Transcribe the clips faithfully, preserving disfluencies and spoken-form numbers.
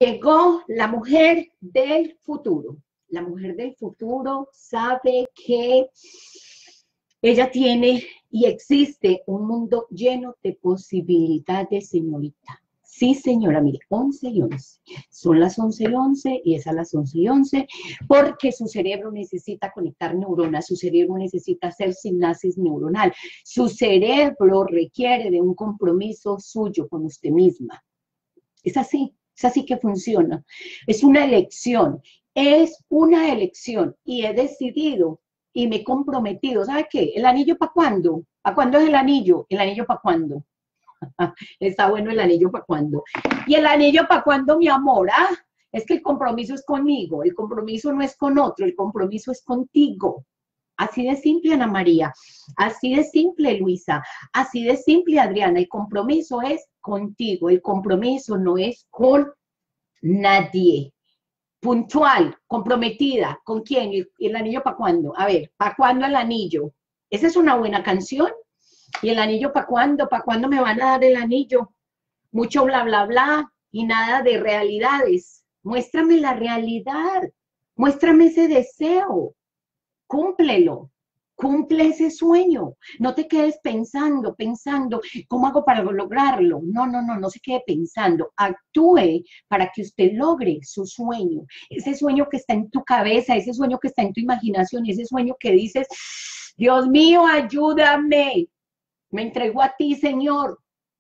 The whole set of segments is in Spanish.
Llegó la mujer del futuro. La mujer del futuro sabe que ella tiene y existe un mundo lleno de posibilidades, señorita. Sí, señora, mire, once y once. Son las once y once y es a las once y once porque su cerebro necesita conectar neuronas, su cerebro necesita hacer sinapsis neuronal. Su cerebro requiere de un compromiso suyo con usted misma. Es así, es así que funciona. Es una elección, es una elección y he decidido y me he comprometido. ¿Sabe qué? ¿El anillo para cuándo? ¿Para cuándo es el anillo? ¿El anillo para cuándo? Está bueno el anillo para cuándo. ¿Y el anillo para cuándo, mi amor? Ah, es que el compromiso es conmigo, el compromiso no es con otro, el compromiso es contigo. Así de simple, Ana María, así de simple, Luisa, así de simple, Adriana. El compromiso es contigo, el compromiso no es con nadie. Puntual, comprometida, ¿con quién? ¿Y el anillo para cuándo? A ver, ¿para cuándo el anillo? Esa es una buena canción. ¿Y el anillo para cuándo? ¿Para cuándo me van a dar el anillo? Mucho bla, bla, bla y nada de realidades. Muéstrame la realidad, muéstrame ese deseo, cúmplelo, cumple ese sueño. No te quedes pensando, pensando, ¿cómo hago para lograrlo? No, no, no, no se quede pensando. Actúe para que usted logre su sueño. Ese sueño que está en tu cabeza, ese sueño que está en tu imaginación, ese sueño que dices, Dios mío, ayúdame. Me entrego a ti, Señor.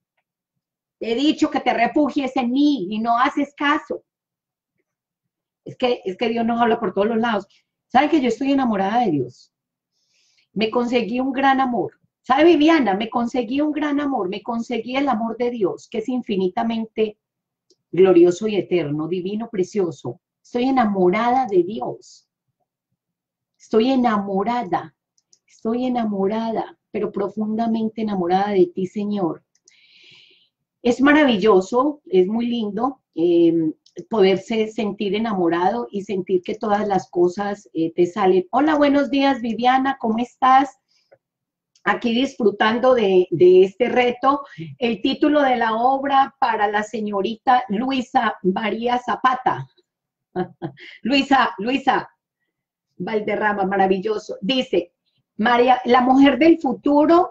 Te he dicho que te refugies en mí y no haces caso. Es que, es que Dios nos habla por todos los lados. ¿Saben que yo estoy enamorada de Dios? Me conseguí un gran amor. ¿Sabe, Viviana? Me conseguí un gran amor. Me conseguí el amor de Dios, que es infinitamente glorioso y eterno, divino, precioso. Estoy enamorada de Dios. Estoy enamorada. Estoy enamorada, pero profundamente enamorada de ti, Señor. Es maravilloso, es muy lindo eh, poderse sentir enamorado y sentir que todas las cosas eh, te salen. Hola, buenos días, Viviana, ¿cómo estás? Aquí disfrutando de, de este reto. El título de la obra para la señorita Luisa María Zapata. Luisa, Luisa Valderrama, maravilloso. Dice, María, la mujer del futuro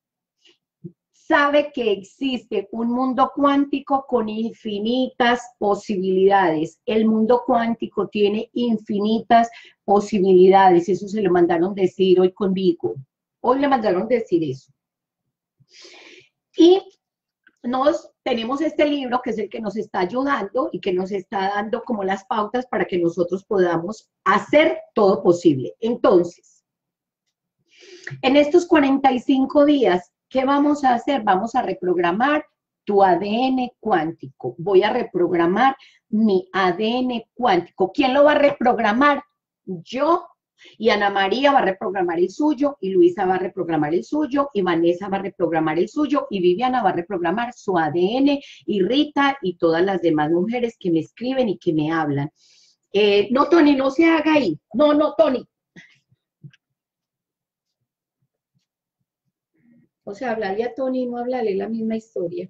sabe que existe un mundo cuántico con infinitas posibilidades. El mundo cuántico tiene infinitas posibilidades. Eso se lo mandaron decir hoy conmigo. Hoy le mandaron decir eso. Y nos tenemos este libro que es el que nos está ayudando y que nos está dando como las pautas para que nosotros podamos hacer todo posible. Entonces, en estos cuarenta y cinco días, ¿qué vamos a hacer? Vamos a reprogramar tu A D N cuántico. Voy a reprogramar mi A D N cuántico. ¿Quién lo va a reprogramar? Yo. Y Ana María va a reprogramar el suyo, y Luisa va a reprogramar el suyo, y Vanessa va a reprogramar el suyo, y Viviana va a reprogramar su A D N, y Rita y todas las demás mujeres que me escriben y que me hablan. Eh, no, Tony, no se haga ahí. No, no, Tony. O sea, hablarle a Tony y no hablarle la misma historia.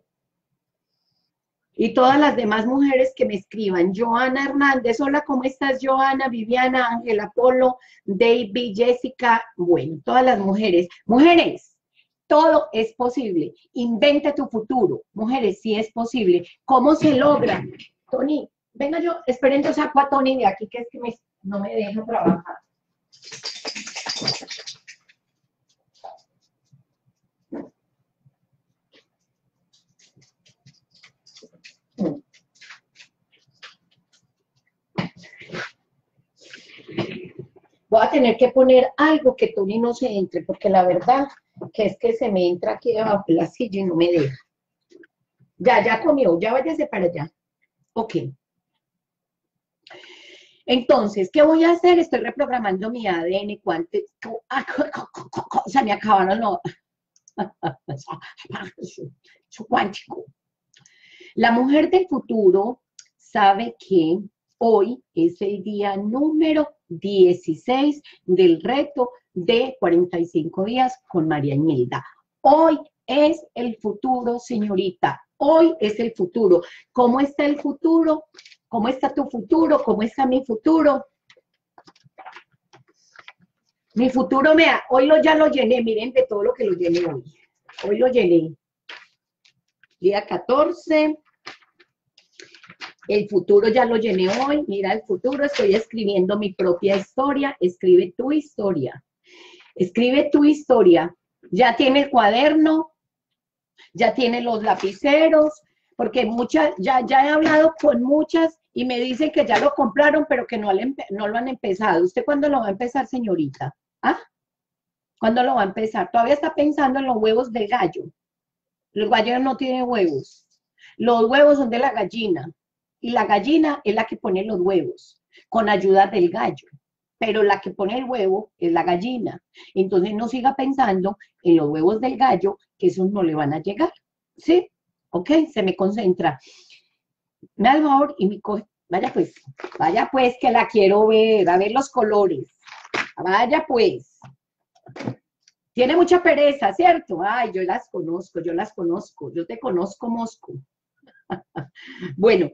Y todas las demás mujeres que me escriban. Joana Hernández, hola, ¿cómo estás, Joana? Viviana, Ángela Polo, David, Jessica, bueno, todas las mujeres. Mujeres, todo es posible. Inventa tu futuro. Mujeres, sí es posible. ¿Cómo se logra? Tony, venga yo, esperen, yo saco a Tony de aquí, que es que me, no me deja trabajar. Voy a tener que poner algo que Tony no se entre, porque la verdad que es que se me entra aquí debajo de la silla y no me deja. Ya, ya comió, ya váyase para allá. Ok. Entonces, ¿qué voy a hacer? Estoy reprogramando mi A D N cuántico. Se me acabaron los... su cuántico. La mujer del futuro sabe que hoy es el día número dieciséis del reto de cuarenta y cinco días con María Imelda. Hoy es el futuro, señorita. Hoy es el futuro. ¿Cómo está el futuro? ¿Cómo está tu futuro? ¿Cómo está mi futuro? Mi futuro, me ha, hoy lo, ya lo llené, miren de todo lo que lo llené hoy. Hoy lo llené. Día catorce. El futuro ya lo llené hoy. Mira el futuro, estoy escribiendo mi propia historia. Escribe tu historia. Escribe tu historia. Ya tiene el cuaderno, ya tiene los lapiceros, porque muchas, ya, ya he hablado con muchas y me dicen que ya lo compraron, pero que no, le, no lo han empezado. ¿Usted cuándo lo va a empezar, señorita? ¿Ah? ¿Cuándo lo va a empezar? Todavía está pensando en los huevos del gallo. El gallo no tiene huevos. Los huevos son de la gallina. Y la gallina es la que pone los huevos, con ayuda del gallo. Pero la que pone el huevo es la gallina. Entonces no siga pensando en los huevos del gallo, que esos no le van a llegar. ¿Sí? Ok, se me concentra. Me da el favor y mi co... Vaya pues, vaya pues que la quiero ver, a ver los colores. Vaya pues. Tiene mucha pereza, ¿cierto? Ay, yo las conozco, yo las conozco. Yo te conozco, Mosco. Bueno.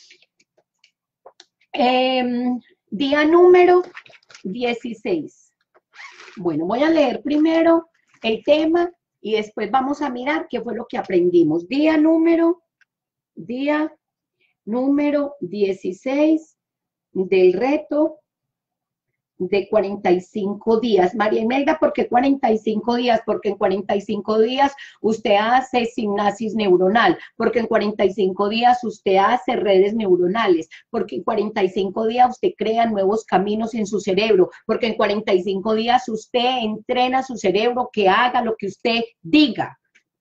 Eh, día número dieciséis. Bueno, voy a leer primero el tema y después vamos a mirar qué fue lo que aprendimos. Día número, día número dieciséis del reto de cuarenta y cinco días. María Imelda, ¿por qué cuarenta y cinco días? Porque en cuarenta y cinco días usted hace sinapsis neuronal, porque en cuarenta y cinco días usted hace redes neuronales, porque en cuarenta y cinco días usted crea nuevos caminos en su cerebro, porque en cuarenta y cinco días usted entrena a su cerebro que haga lo que usted diga.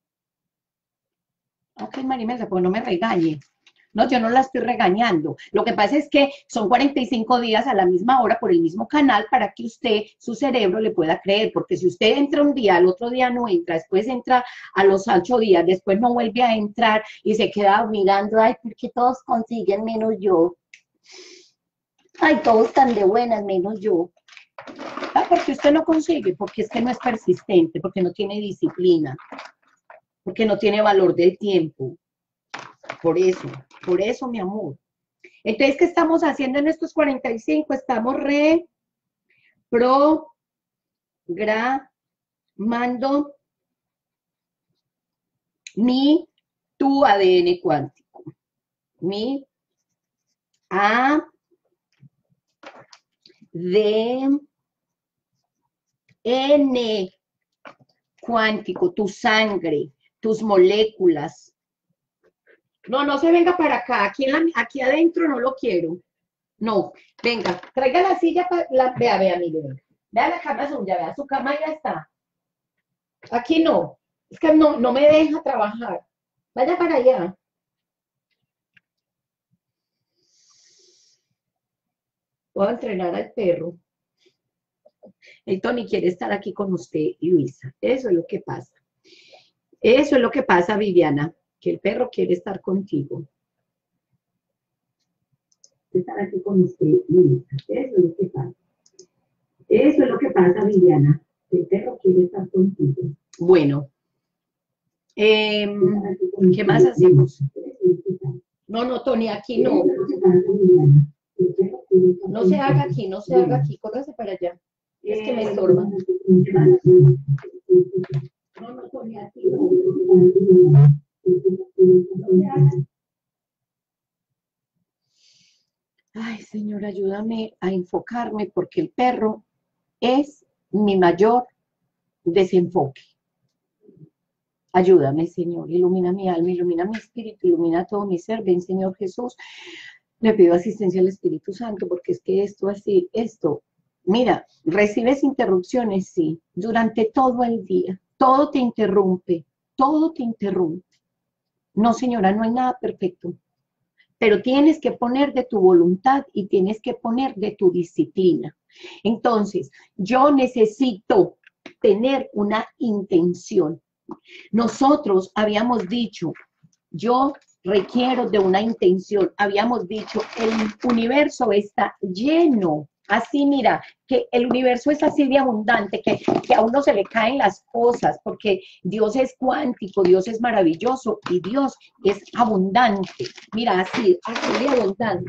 Ok, María Imelda, pues no me regañe. No, yo no la estoy regañando. Lo que pasa es que son cuarenta y cinco días a la misma hora por el mismo canal para que usted, su cerebro, le pueda creer. Porque si usted entra un día, al otro día no entra, después entra a los ocho días, después no vuelve a entrar y se queda mirando, ay, ¿por qué todos consiguen menos yo? Ay, todos están de buenas, menos yo. Ah, porque usted no consigue, porque es que no es persistente, porque no tiene disciplina, porque no tiene valor del tiempo. Por eso, por eso, mi amor. Entonces, ¿qué estamos haciendo en estos cuarenta y cinco? Estamos reprogramando mi, tu A D N cuántico. Mi A D N cuántico, tu sangre, tus moléculas. No, no se venga para acá. Aquí, en la, aquí adentro no lo quiero. No, venga, traiga la silla. Para la, vea, vea, mire, vea. Vea la cama suya, vea, su cama ya está. Aquí no. Es que no, no me deja trabajar. Vaya para allá. Voy a entrenar al perro. El Tony quiere estar aquí con usted, Luisa. Eso es lo que pasa. Eso es lo que pasa, Viviana. Que el perro quiere estar contigo. Estar aquí con usted, Luisa. Eso es lo que pasa. Eso es lo que pasa, Viviana. Que el perro quiere estar contigo. Bueno. Eh, ¿Qué más hacemos? No, no, Tony, aquí no. No se haga aquí, no se haga aquí. Córrase para allá. Es que me estorba. No, no, Tony, aquí no. Ay, Señor, ayúdame a enfocarme porque el perro es mi mayor desenfoque. Ayúdame, Señor, ilumina mi alma, ilumina mi espíritu, ilumina todo mi ser. Ven, Señor Jesús, le pido asistencia al Espíritu Santo porque es que esto así, esto, mira, recibes interrupciones, sí, durante todo el día, todo te interrumpe, todo te interrumpe. No, señora, no hay nada perfecto, pero tienes que poner de tu voluntad y tienes que poner de tu disciplina. Entonces, yo necesito tener una intención. Nosotros habíamos dicho, yo requiero de una intención. Habíamos dicho, el universo está lleno Así, mira, que el universo es así de abundante, que, que a uno se le caen las cosas, porque Dios es cuántico, Dios es maravilloso y Dios es abundante. Mira, así, así de abundante.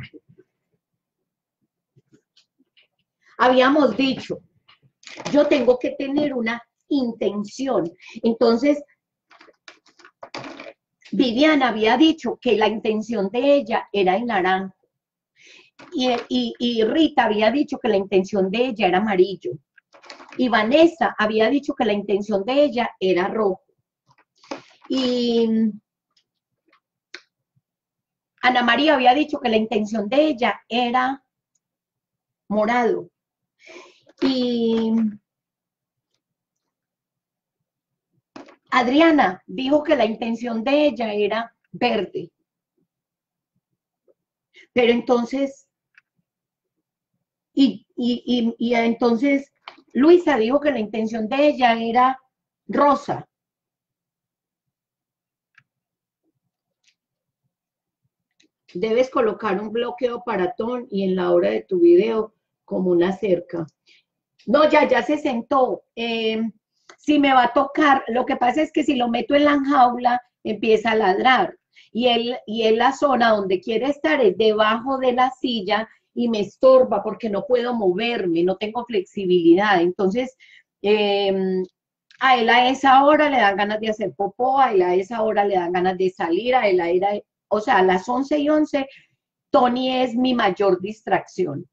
Habíamos dicho, yo tengo que tener una intención. Entonces, Viviana había dicho que la intención de ella era el naranjo. Y, y, y Rita había dicho que la intención de ella era amarillo. Y Vanessa había dicho que la intención de ella era rojo. Y Ana María había dicho que la intención de ella era morado. Y Adriana dijo que la intención de ella era verde. Pero entonces, y, y, y, y entonces Luisa dijo que la intención de ella era rosa. Debes colocar un bloqueo paratón y en la hora de tu video como una cerca. No, ya, ya se sentó. Eh, si me va a tocar, lo que pasa es que si lo meto en la jaula, empieza a ladrar. Y él, y él la zona donde quiere estar es debajo de la silla y me estorba porque no puedo moverme, no tengo flexibilidad. Entonces, eh, a él a esa hora le dan ganas de hacer popó, a él a esa hora le dan ganas de salir, a él a, a, o sea, a las once y once, Tony es mi mayor distracción.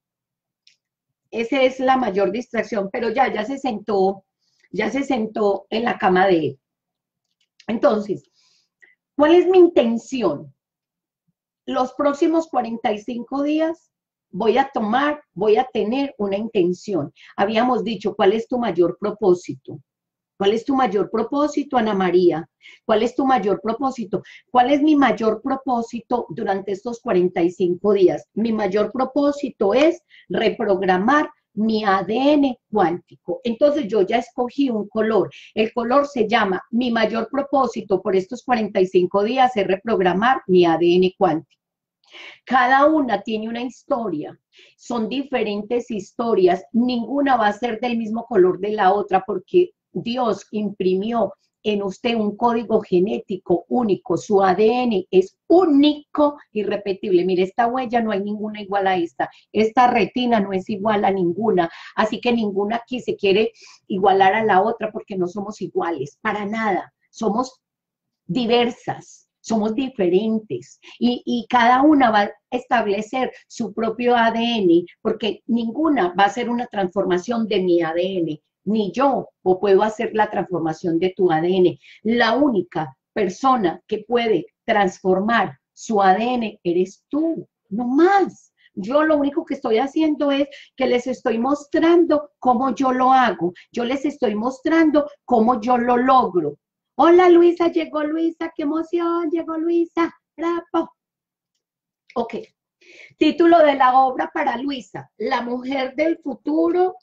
Esa es la mayor distracción, pero ya, ya se sentó, ya se sentó en la cama de él. Entonces, ¿cuál es mi intención? Los próximos cuarenta y cinco días voy a tomar, voy a tener una intención. Habíamos dicho, ¿cuál es tu mayor propósito? ¿Cuál es tu mayor propósito, Ana María? ¿Cuál es tu mayor propósito? ¿Cuál es mi mayor propósito durante estos cuarenta y cinco días? Mi mayor propósito es reprogramar mi A D N cuántico. Entonces yo ya escogí un color. El color se llama, mi mayor propósito por estos cuarenta y cinco días es reprogramar mi A D N cuántico. Cada una tiene una historia, son diferentes historias, ninguna va a ser del mismo color de la otra porque Dios imprimió en usted un código genético único, su A D N es único, irrepetible. Mire, esta huella no hay ninguna igual a esta, esta retina no es igual a ninguna, así que ninguna aquí se quiere igualar a la otra porque no somos iguales, para nada, somos diversas. Somos diferentes y, y cada una va a establecer su propio A D N porque ninguna va a hacer una transformación de mi A D N, ni yo o puedo hacer la transformación de tu A D N. La única persona que puede transformar su A D N eres tú, no más. Yo lo único que estoy haciendo es que les estoy mostrando cómo yo lo hago. Yo les estoy mostrando cómo yo lo logro. Hola Luisa, llegó Luisa, qué emoción, llegó Luisa, bravo. Ok, título de la obra para Luisa, La mujer del futuro.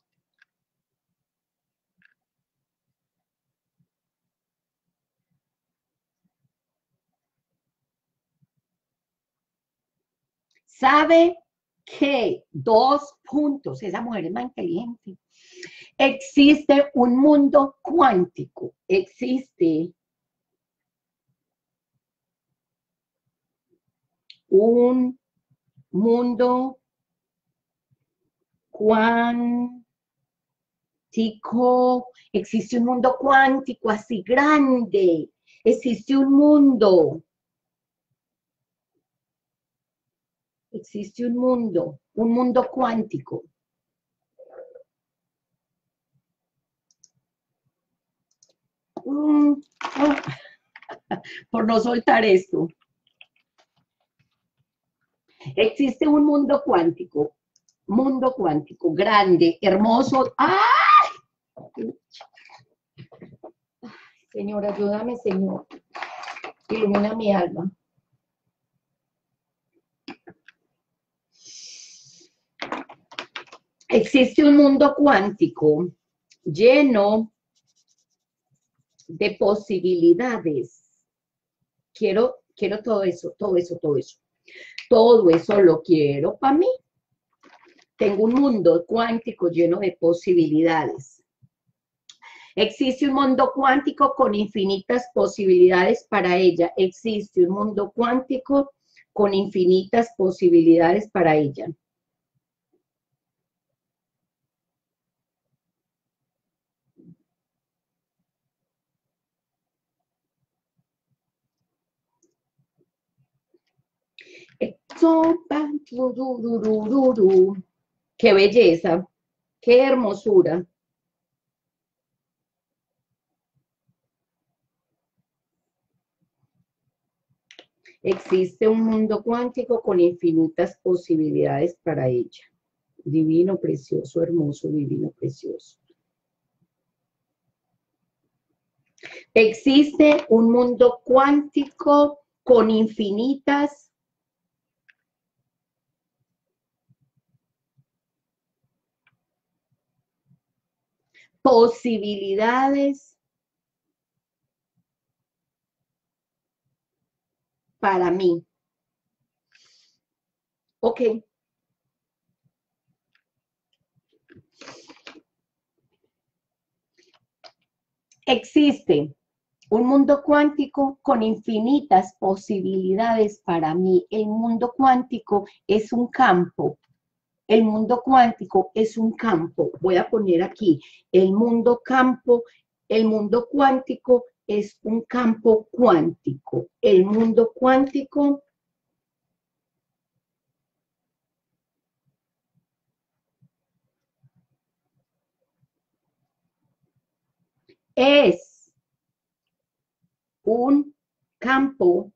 Sabe que, dos puntos, esa mujer es más inteligente. Existe un mundo cuántico, existe un mundo cuántico, existe un mundo cuántico así grande, existe un mundo, existe un mundo, un mundo cuántico. Mm, oh, por no soltar esto. Existe un mundo cuántico, mundo cuántico, grande, hermoso. ¡Ay! Señor, ayúdame, Señor. Ilumina mi alma. Existe un mundo cuántico lleno de posibilidades. Quiero, quiero todo eso, todo eso, todo eso. Todo eso lo quiero para mí. Tengo un mundo cuántico lleno de posibilidades. Existe un mundo cuántico con infinitas posibilidades para ella. Existe un mundo cuántico con infinitas posibilidades para ella. Qué belleza, qué hermosura. Existe un mundo cuántico con infinitas posibilidades para ella. Divino, precioso, hermoso, divino, precioso. Existe un mundo cuántico con infinitas posibilidades para mí. Ok. Existe un mundo cuántico con infinitas posibilidades para mí. El mundo cuántico es un campo. El mundo cuántico es un campo. Voy a poner aquí el mundo campo. El mundo cuántico es un campo cuántico. El mundo cuántico es un campo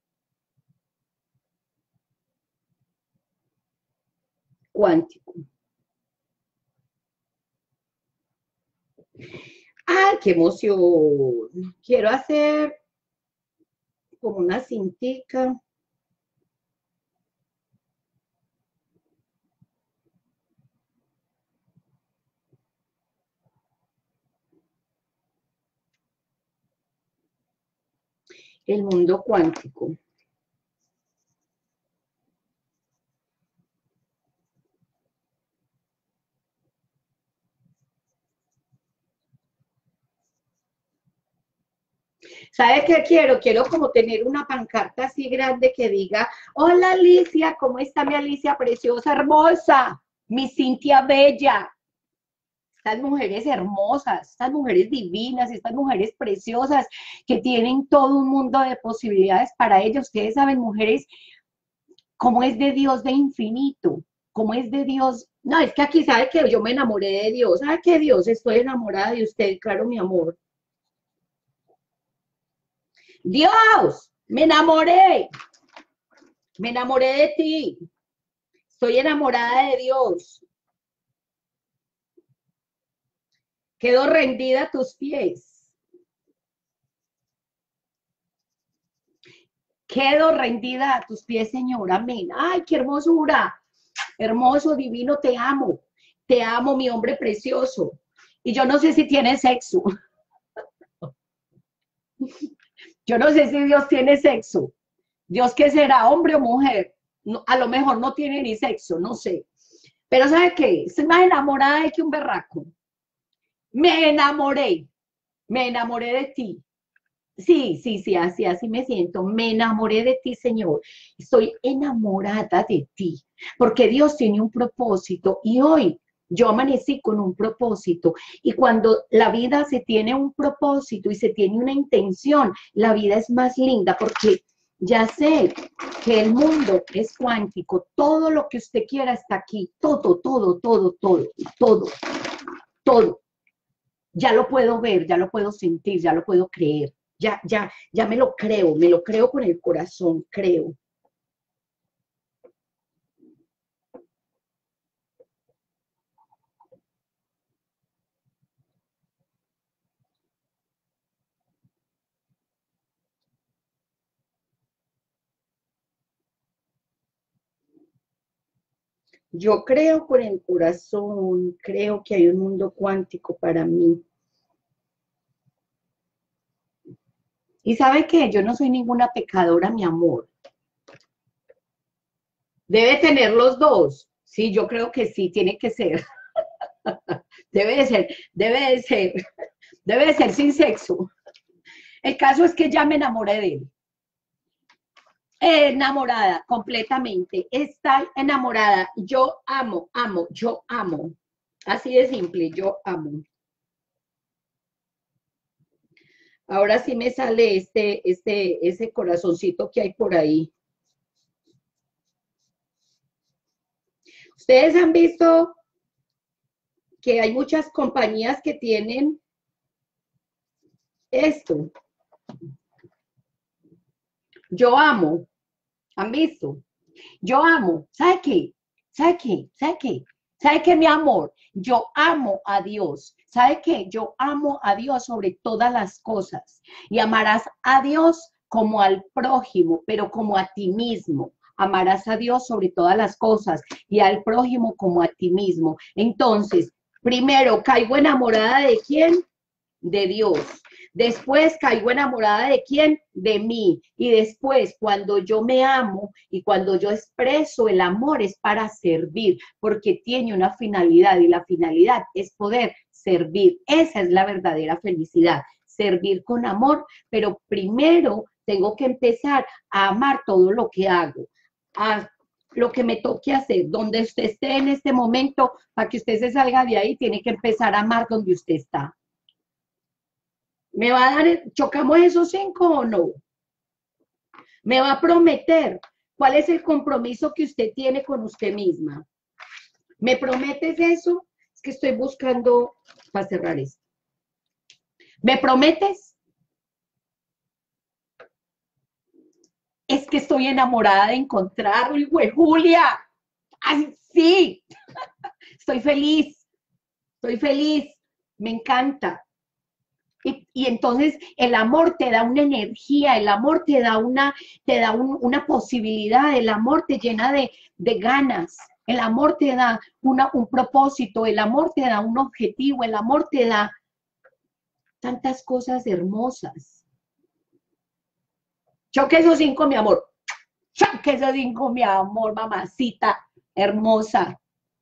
cuántico. ¡Ay, qué emoción! Quiero hacer como una cintica. El mundo cuántico. ¿Sabe qué quiero? Quiero como tener una pancarta así grande que diga, hola Alicia, ¿cómo está mi Alicia preciosa, hermosa? Mi Cintia bella. Estas mujeres hermosas, estas mujeres divinas, estas mujeres preciosas que tienen todo un mundo de posibilidades para ellas. Ustedes saben, mujeres, cómo es de Dios de infinito, cómo es de Dios. No, es que aquí sabe que yo me enamoré de Dios. ¿Sabe qué Dios? Estoy enamorada de usted, claro, mi amor. Dios, me enamoré, me enamoré de ti, estoy enamorada de Dios, quedo rendida a tus pies, quedo rendida a tus pies, Señor, amén. Ay, qué hermosura, hermoso, divino, te amo, te amo, mi hombre precioso. Y yo no sé si tiene sexo, yo no sé si Dios tiene sexo. Dios, ¿qué será, hombre o mujer? No, a lo mejor no tiene ni sexo, no sé. Pero ¿sabe qué? Estoy más enamorada de que un berraco. Me enamoré, me enamoré de ti. Sí, sí, sí, así, así me siento. Me enamoré de ti, Señor. Estoy enamorada de ti, porque Dios tiene un propósito y hoy yo amanecí con un propósito. Y cuando la vida se tiene un propósito y se tiene una intención, la vida es más linda porque ya sé que el mundo es cuántico. Todo lo que usted quiera está aquí. Todo, todo, todo, todo, todo, todo. Ya lo puedo ver, ya lo puedo sentir, ya lo puedo creer. Ya, ya, ya me lo creo, me lo creo con el corazón, creo. Yo creo con el corazón, creo que hay un mundo cuántico para mí. Y sabe que yo no soy ninguna pecadora, mi amor. Debe tener los dos. Sí, yo creo que sí, tiene que ser. Debe de ser, debe de ser, debe de ser sin sexo. El caso es que ya me enamoré de él. Enamorada, completamente. Estoy enamorada. Yo amo, amo, yo amo. Así de simple, yo amo. Ahora sí me sale este, este, ese corazoncito que hay por ahí. Ustedes han visto que hay muchas compañías que tienen esto. Yo amo. ¿Han visto? Yo amo. ¿Sabe qué? ¿Sabe qué? ¿Sabe qué? ¿Sabe qué, mi amor? Yo amo a Dios. ¿Sabe qué? Yo amo a Dios sobre todas las cosas. Y amarás a Dios como al prójimo, pero como a ti mismo. Amarás a Dios sobre todas las cosas y al prójimo como a ti mismo. Entonces, primero, ¿caigo enamorada de quién? De Dios. Después caigo enamorada de quién? De mí. Y después, cuando yo me amo y cuando yo expreso el amor es para servir, porque tiene una finalidad y la finalidad es poder servir. Esa es la verdadera felicidad, servir con amor, pero primero tengo que empezar a amar todo lo que hago, a lo que me toque hacer, donde usted esté en este momento, para que usted se salga de ahí, tiene que empezar a amar donde usted está. ¿Me va a dar, chocamos esos cinco o no? ¿Me va a prometer cuál es el compromiso que usted tiene con usted misma? ¿Me prometes eso? Es que estoy buscando para cerrar esto. ¿Me prometes? Es que estoy enamorada de encontrarlo, güey, Julia. ¡Ay, sí! Estoy feliz, estoy feliz, me encanta. Y, y, entonces el amor te da una energía, el amor te da una, te da un, una posibilidad, el amor te llena de, de ganas, el amor te da una, un propósito, el amor te da un objetivo, el amor te da tantas cosas hermosas. Choque esos cinco, mi amor. Choque esos cinco, mi amor, mamacita hermosa.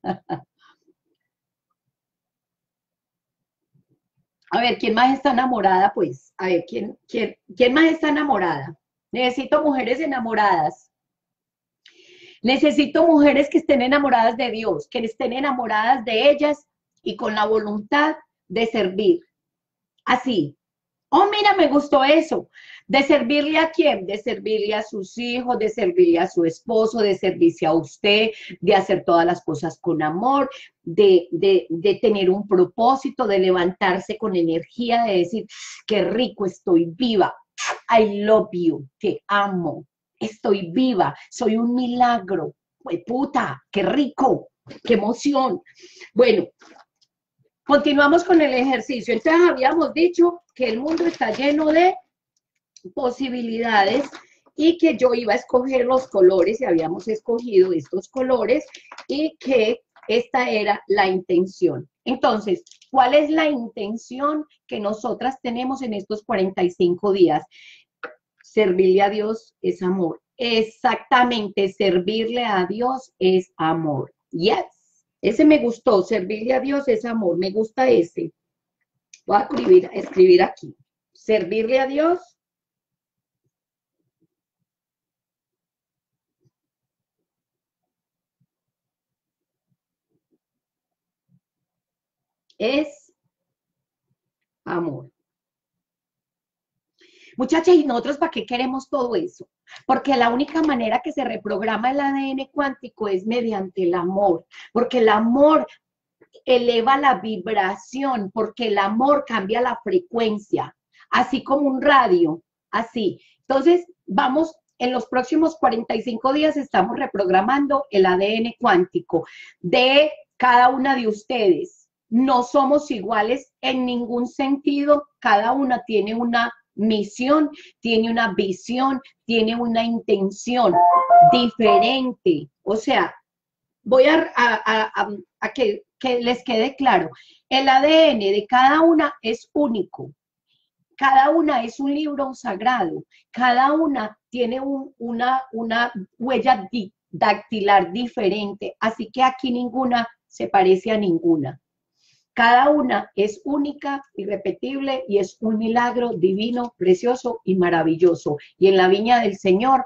A ver, ¿quién más está enamorada? Pues, a ver, ¿quién, quién, quién más está enamorada? Necesito mujeres enamoradas. Necesito mujeres que estén enamoradas de Dios, que estén enamoradas de ellas y con la voluntad de servir. Así. Oh, mira, me gustó eso. ¿De servirle a quién? De servirle a sus hijos, de servirle a su esposo, de servirse a usted, de hacer todas las cosas con amor, de, de, de tener un propósito, de levantarse con energía, de decir, qué rico, estoy viva. I love you, te amo, estoy viva, soy un milagro. ¡Pues puta! ¡Qué rico! ¡Qué emoción! Bueno, continuamos con el ejercicio. Entonces habíamos dicho que el mundo está lleno de posibilidades y que yo iba a escoger los colores y habíamos escogido estos colores y que esta era la intención. Entonces, ¿cuál es la intención que nosotras tenemos en estos cuarenta y cinco días? Servirle a Dios es amor. Exactamente, servirle a Dios es amor. Yes. Ese me gustó, servirle a Dios es amor, me gusta ese. Voy a escribir, escribir aquí. Servirle a Dios es amor. Muchachas, ¿y nosotros para qué queremos todo eso? Porque la única manera que se reprograma el A D N cuántico es mediante el amor, porque el amor eleva la vibración, porque el amor cambia la frecuencia, así como un radio, así. Entonces, vamos, en los próximos cuarenta y cinco días estamos reprogramando el A D N cuántico de cada una de ustedes. No somos iguales en ningún sentido, cada una tiene una misión, tiene una visión, tiene una intención diferente. O sea, voy a, a, a, a que, que les quede claro, el A D N de cada una es único, cada una es un libro sagrado, cada una tiene un, una, una huella di, dactilar diferente, así que aquí ninguna se parece a ninguna. Cada una es única, irrepetible y es un milagro divino, precioso y maravilloso. Y en la viña del Señor,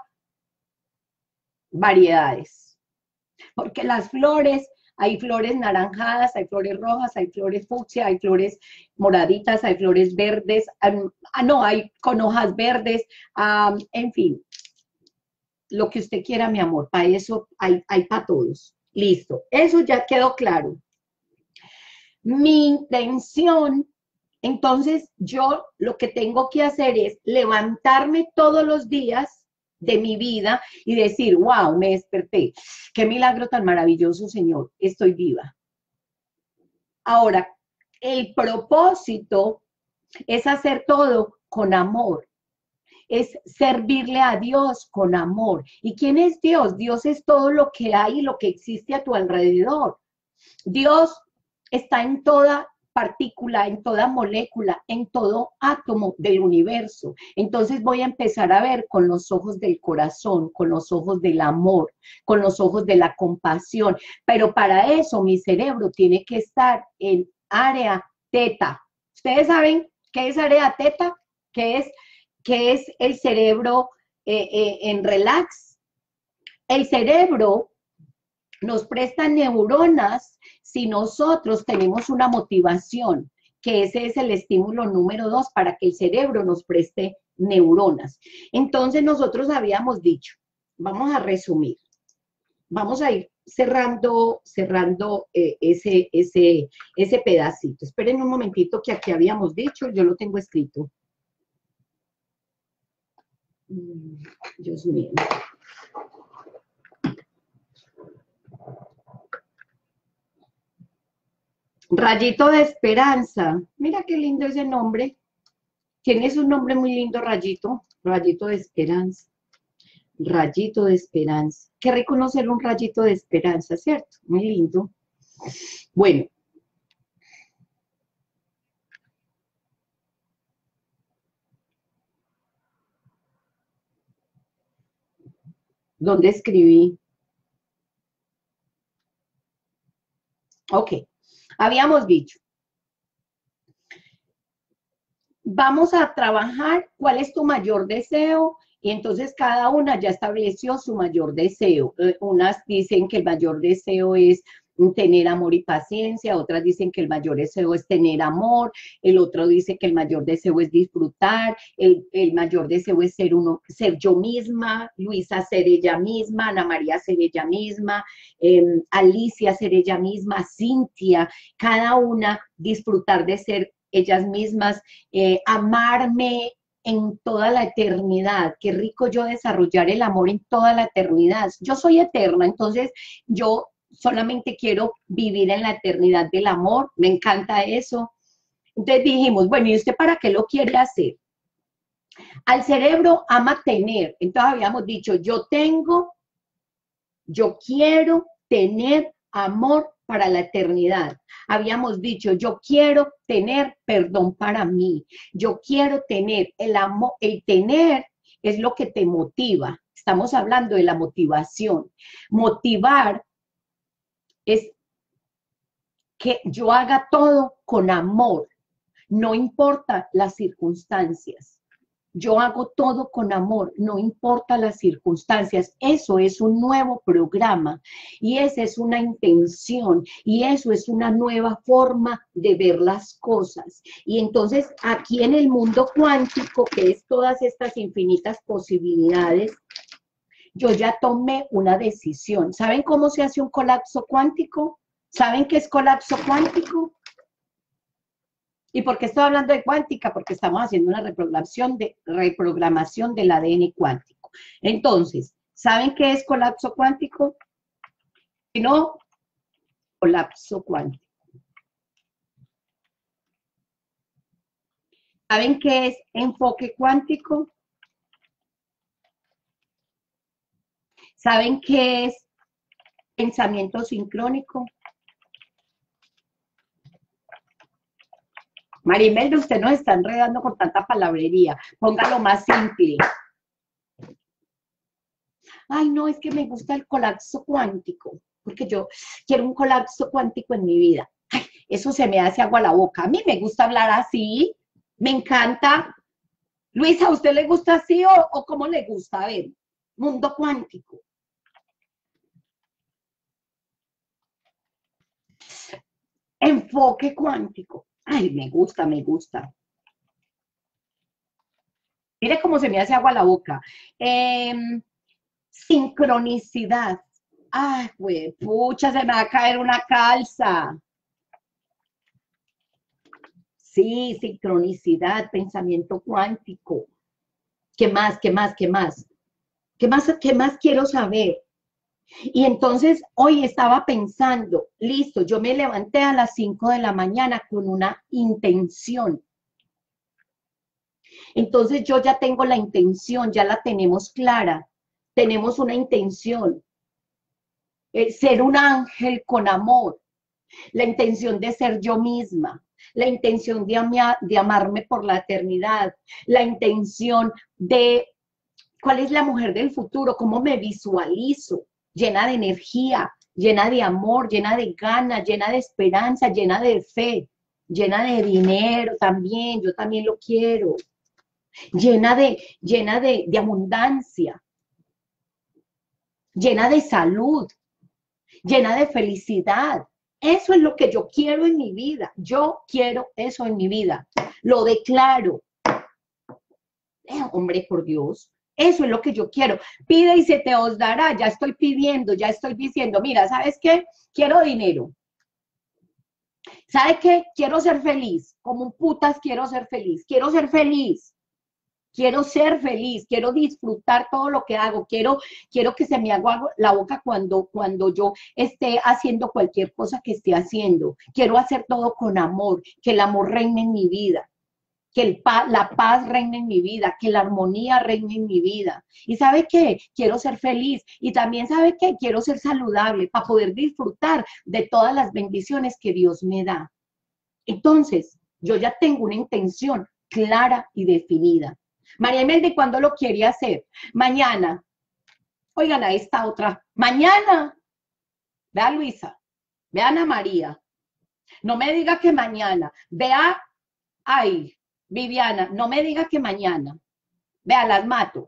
variedades. Porque las flores, hay flores naranjadas, hay flores rojas, hay flores fucsia, hay flores moraditas, hay flores verdes, um, ah, no, hay con hojas verdes, um, en fin, lo que usted quiera, mi amor, para eso hay, hay para todos. Listo, eso ya quedó claro. Mi intención, entonces yo lo que tengo que hacer es levantarme todos los días de mi vida y decir, wow, me desperté, qué milagro tan maravilloso, Señor, estoy viva. Ahora, el propósito es hacer todo con amor, es servirle a Dios con amor. ¿Y quién es Dios? Dios es todo lo que hay y lo que existe a tu alrededor. Dios está en toda partícula, en toda molécula, en todo átomo del universo. Entonces voy a empezar a ver con los ojos del corazón, con los ojos del amor, con los ojos de la compasión. Pero para eso mi cerebro tiene que estar en área teta. ¿Ustedes saben qué es área teta? ¿Qué es, qué es el cerebro eh, eh, en relax? El cerebro nos presta neuronas si nosotros tenemos una motivación, que ese es el estímulo número dos para que el cerebro nos preste neuronas. Entonces nosotros habíamos dicho, vamos a resumir, vamos a ir cerrando, cerrando eh, ese, ese, ese pedacito. Esperen un momentito que aquí habíamos dicho, yo lo tengo escrito. Dios mío. Rayito de Esperanza. Mira qué lindo ese nombre. Tienes un nombre muy lindo, Rayito. Rayito de Esperanza. Rayito de Esperanza. Qué rico conocer un rayito de esperanza, ¿cierto? Muy lindo. Bueno. ¿Dónde escribí? Ok. Habíamos dicho. Vamos a trabajar cuál es tu mayor deseo y entonces cada una ya estableció su mayor deseo. Unas dicen que el mayor deseo es tener amor y paciencia, otras dicen que el mayor deseo es tener amor, el otro dice que el mayor deseo es disfrutar, el, el mayor deseo es ser uno, ser yo misma, Luisa ser ella misma, Ana María ser ella misma, eh, Alicia ser ella misma, Cintia, cada una disfrutar de ser ellas mismas, eh, amarme en toda la eternidad. Qué rico yo desarrollar el amor en toda la eternidad. Yo soy eterna, entonces yo solamente quiero vivir en la eternidad del amor. Me encanta eso. Entonces dijimos, bueno, ¿y usted para qué lo quiere hacer? Al cerebro ama tener. Entonces habíamos dicho, yo tengo, yo quiero tener amor para la eternidad. Habíamos dicho, yo quiero tener perdón para mí. Yo quiero tener el amor, el tener es lo que te motiva. Estamos hablando de la motivación. Motivar es que yo haga todo con amor, no importa las circunstancias. Yo hago todo con amor, no importa las circunstancias. Eso es un nuevo programa y esa es una intención y eso es una nueva forma de ver las cosas. Y entonces aquí en el mundo cuántico, que es todas estas infinitas posibilidades, yo ya tomé una decisión. ¿Saben cómo se hace un colapso cuántico? ¿Saben qué es colapso cuántico? ¿Y por qué estoy hablando de cuántica? Porque estamos haciendo una reprogramación, de, reprogramación del A D N cuántico. Entonces, ¿saben qué es colapso cuántico? Si no, colapso cuántico. ¿Saben qué es enfoque cuántico? ¿Saben qué es pensamiento sincrónico? Marimelda, usted nos está enredando con tanta palabrería. Póngalo más simple. Ay, no, es que me gusta el colapso cuántico, porque yo quiero un colapso cuántico en mi vida. Ay, eso se me hace agua a la boca. A mí me gusta hablar así, me encanta. Luisa, ¿a usted le gusta así o, o cómo le gusta? A ver, mundo cuántico. Enfoque cuántico. Ay, me gusta, me gusta. Mire cómo se me hace agua a la boca. Eh, sincronicidad. Ay, güey, pucha, se me va a caer una calza. Sí, sincronicidad, pensamiento cuántico. ¿Qué más? ¿Qué más? ¿Qué más? ¿Qué más? ¿Qué más quiero saber? Y entonces hoy estaba pensando, listo, yo me levanté a las cinco de la mañana con una intención. Entonces yo ya tengo la intención, ya la tenemos clara. Tenemos una intención, eh, ser un ángel con amor, la intención de ser yo misma, la intención de, amia, de amarme por la eternidad, la intención de cuál es la mujer del futuro, cómo me visualizo, llena de energía, llena de amor, llena de ganas, llena de esperanza, llena de fe, llena de dinero también, yo también lo quiero, llena de, llena de, de abundancia, llena de salud, llena de felicidad. Eso es lo que yo quiero en mi vida. Yo quiero eso en mi vida. Lo declaro. Eh, hombre, por Dios. Eso es lo que yo quiero. Pide y se te os dará. Ya estoy pidiendo, ya estoy diciendo, mira, ¿sabes qué? Quiero dinero. ¿Sabe qué? Quiero ser feliz. Como un putas quiero ser feliz. Quiero ser feliz. Quiero ser feliz, quiero disfrutar todo lo que hago, quiero, quiero que se me haga la boca cuando, cuando yo esté haciendo cualquier cosa que esté haciendo. Quiero hacer todo con amor, que el amor reine en mi vida, que el pa la paz reine en mi vida, que la armonía reine en mi vida. ¿Y sabe qué? Quiero ser feliz y también sabe qué? Quiero ser saludable para poder disfrutar de todas las bendiciones que Dios me da. Entonces, yo ya tengo una intención clara y definida. María Imelda, ¿cuándo lo quiere hacer? Mañana. Oigan, a esta otra. Mañana. Vea Luisa. Vea Ana María. No me diga que mañana. Vea, ay, Viviana, no me diga que mañana. Vea, las mato.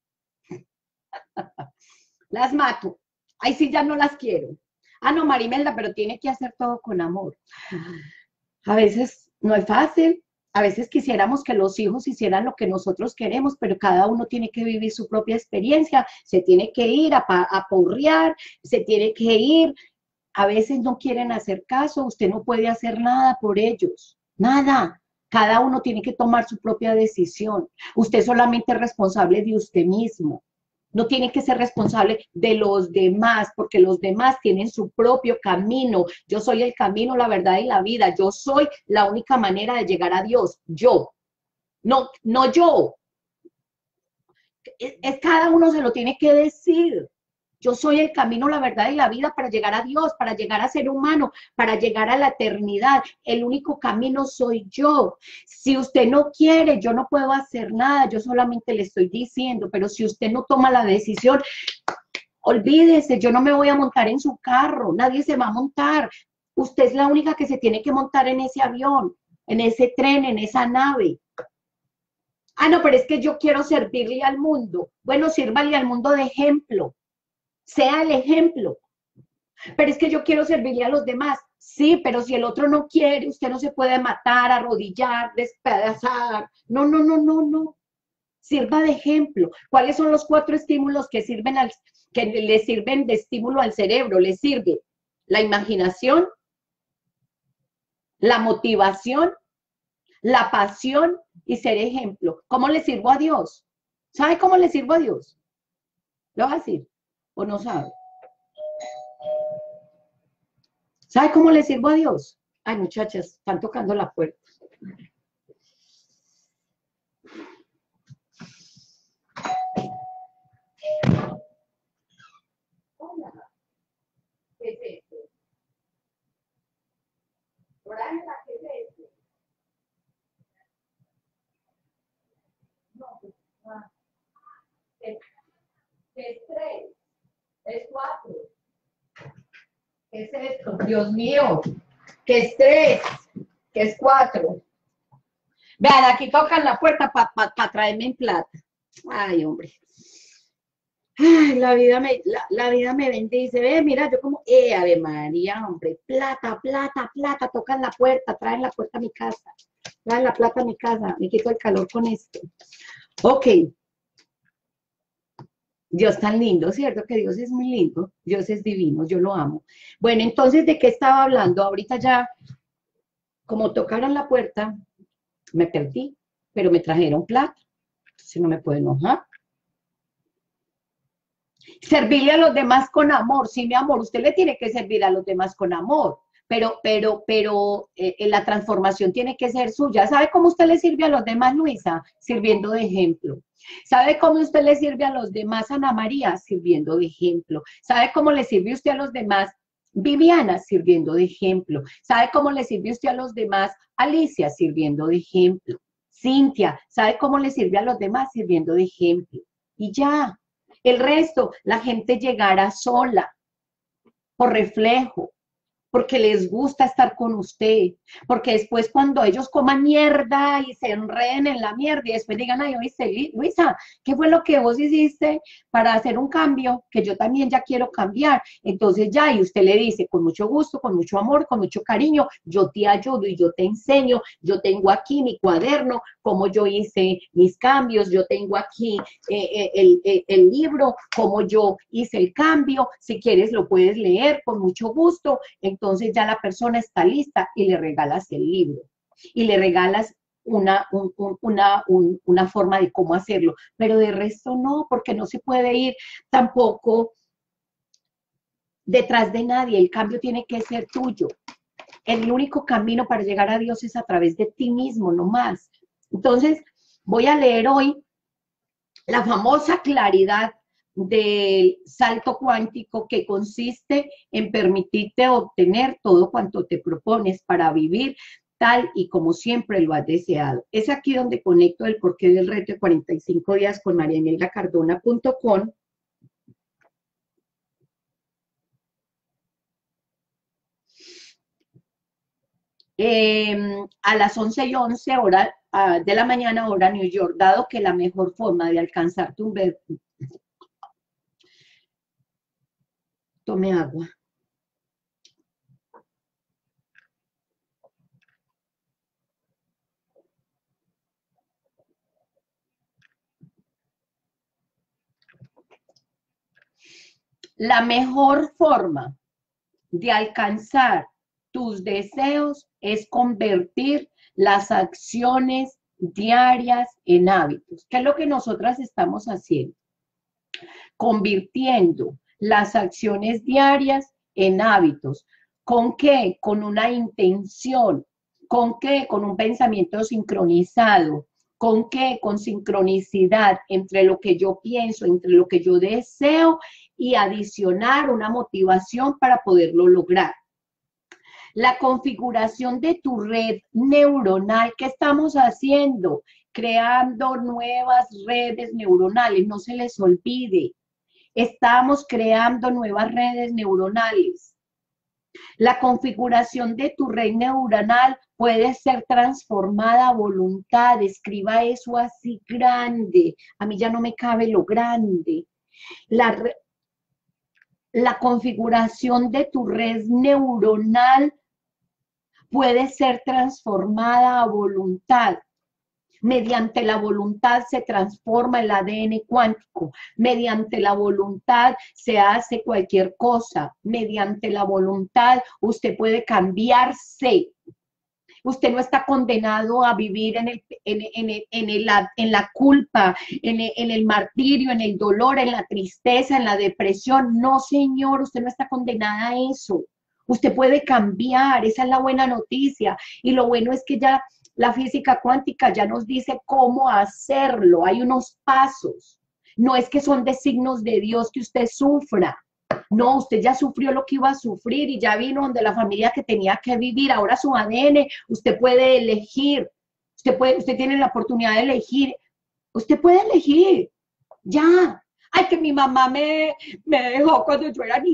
Las mato. Ay, sí, ya no las quiero. Ah, no, Marimelda, pero tiene que hacer todo con amor. A veces no es fácil, a veces quisiéramos que los hijos hicieran lo que nosotros queremos, pero cada uno tiene que vivir su propia experiencia, se tiene que ir a, a porrear, se tiene que ir, a veces no quieren hacer caso, usted no puede hacer nada por ellos, nada. Cada uno tiene que tomar su propia decisión. Usted solamente es responsable de usted mismo. No tiene que ser responsable de los demás, porque los demás tienen su propio camino. Yo soy el camino, la verdad y la vida. Yo soy la única manera de llegar a Dios. Yo. No, no yo. Es, es cada uno se lo tiene que decir. Yo soy el camino, la verdad y la vida para llegar a Dios, para llegar a ser humano, para llegar a la eternidad. El único camino soy yo. Si usted no quiere, yo no puedo hacer nada, yo solamente le estoy diciendo, pero si usted no toma la decisión, olvídese, yo no me voy a montar en su carro, nadie se va a montar. Usted es la única que se tiene que montar en ese avión, en ese tren, en esa nave. Ah, no, pero es que yo quiero servirle al mundo. Bueno, sírvale al mundo de ejemplo. Sea el ejemplo. Pero es que yo quiero servirle a los demás. Sí, pero si el otro no quiere, usted no se puede matar, arrodillar, despedazar. No, no, no, no, no. Sirva de ejemplo. ¿Cuáles son los cuatro estímulos que sirven al, que le sirven de estímulo al cerebro? Le sirve la imaginación, la motivación, la pasión y ser ejemplo. ¿Cómo le sirvo a Dios? ¿Sabe cómo le sirvo a Dios? ¿Lo va a decir o no sabe? ¿Sabe cómo le sirvo a Dios? Ay, muchachas, están tocando la puerta. Hola, ¿qué es esto? Branda, ¿qué es esto? No, pues, ah, ¿qué, qué estrés? es esto? Dios mío, ¿qué es tres? ¿Qué es cuatro? Vean, aquí tocan la puerta para pa, pa traerme en plata. Ay, hombre. Ay, la vida me, la, la vida me bendice. Ve, mira, yo como, eh, Ave María, hombre, plata, plata, plata, tocan la puerta, traen la puerta a mi casa. Traen la plata a mi casa, me quito el calor con esto. Ok. Dios tan lindo, ¿cierto? Que Dios es muy lindo, Dios es divino, yo lo amo. Bueno, entonces, ¿de qué estaba hablando? Ahorita ya, como tocaron la puerta, me perdí, pero me trajeron plata, si no me puedo enojar. Servirle a los demás con amor, sí, mi amor, usted le tiene que servir a los demás con amor, pero, pero, pero eh, la transformación tiene que ser suya. ¿Sabe cómo usted le sirve a los demás, Luisa? Sirviendo de ejemplo. ¿Sabe cómo usted le sirve a los demás, Ana María? Sirviendo de ejemplo. ¿Sabe cómo le sirve usted a los demás, Viviana? Sirviendo de ejemplo. ¿Sabe cómo le sirve usted a los demás, Alicia? Sirviendo de ejemplo. Cintia, ¿sabe cómo le sirve a los demás? Sirviendo de ejemplo. Y ya. El resto, la gente llegará sola, por reflejo, porque les gusta estar con usted, porque después cuando ellos coman mierda y se enreden en la mierda y después digan, ay, oíste, Luisa, ¿qué fue lo que vos hiciste para hacer un cambio? Que yo también ya quiero cambiar. Entonces ya, y usted le dice, con mucho gusto, con mucho amor, con mucho cariño, yo te ayudo y yo te enseño, yo tengo aquí mi cuaderno, cómo yo hice mis cambios, yo tengo aquí eh, el, el, el libro, cómo yo hice el cambio, si quieres lo puedes leer con mucho gusto. Entonces ya la persona está lista y le regalas el libro y le regalas una, un, un, una, un, una forma de cómo hacerlo, pero de resto no, porque no se puede ir tampoco detrás de nadie, el cambio tiene que ser tuyo. El único camino para llegar a Dios es a través de ti mismo, no más. Entonces, voy a leer hoy la famosa claridad del salto cuántico, que consiste en permitirte obtener todo cuanto te propones para vivir tal y como siempre lo has deseado. Es aquí donde conecto el porqué del reto de cuarenta y cinco días con marianela cardona punto com. Eh, a las once y once hora uh, de la mañana, hora New York, dado que la mejor forma de alcanzar tu ver... Tome agua. La mejor forma de alcanzar tus deseos es convertir las acciones diarias en hábitos. ¿Qué es lo que nosotras estamos haciendo? Convirtiendo las acciones diarias en hábitos. ¿Con qué? Con una intención. ¿Con qué? Con un pensamiento sincronizado. ¿Con qué? Con sincronicidad entre lo que yo pienso, entre lo que yo deseo y adicionar una motivación para poderlo lograr. La configuración de tu red neuronal, ¿qué estamos haciendo? Creando nuevas redes neuronales, no se les olvide. Estamos creando nuevas redes neuronales. La configuración de tu red neuronal puede ser transformada a voluntad. Escriba eso así grande. A mí ya no me cabe lo grande. La, la configuración de tu red neuronal puede ser transformada a voluntad. Mediante la voluntad se transforma el A D N cuántico. Mediante la voluntad se hace cualquier cosa. Mediante la voluntad usted puede cambiarse. Usted no está condenado a vivir en, el, en, en, el, en, el, en la culpa, en el, en el martirio, en el dolor, en la tristeza, en la depresión. No, señor, usted no está condenada a eso. Usted puede cambiar, esa es la buena noticia. Y lo bueno es que ya la física cuántica ya nos dice cómo hacerlo. Hay unos pasos. No es que son designios de Dios que usted sufra. No, usted ya sufrió lo que iba a sufrir y ya vino donde la familia que tenía que vivir. Ahora su A D N, usted puede elegir. Usted, puede, usted tiene la oportunidad de elegir. Usted puede elegir. Ya. Ay, que mi mamá me, me dejó cuando yo era niña.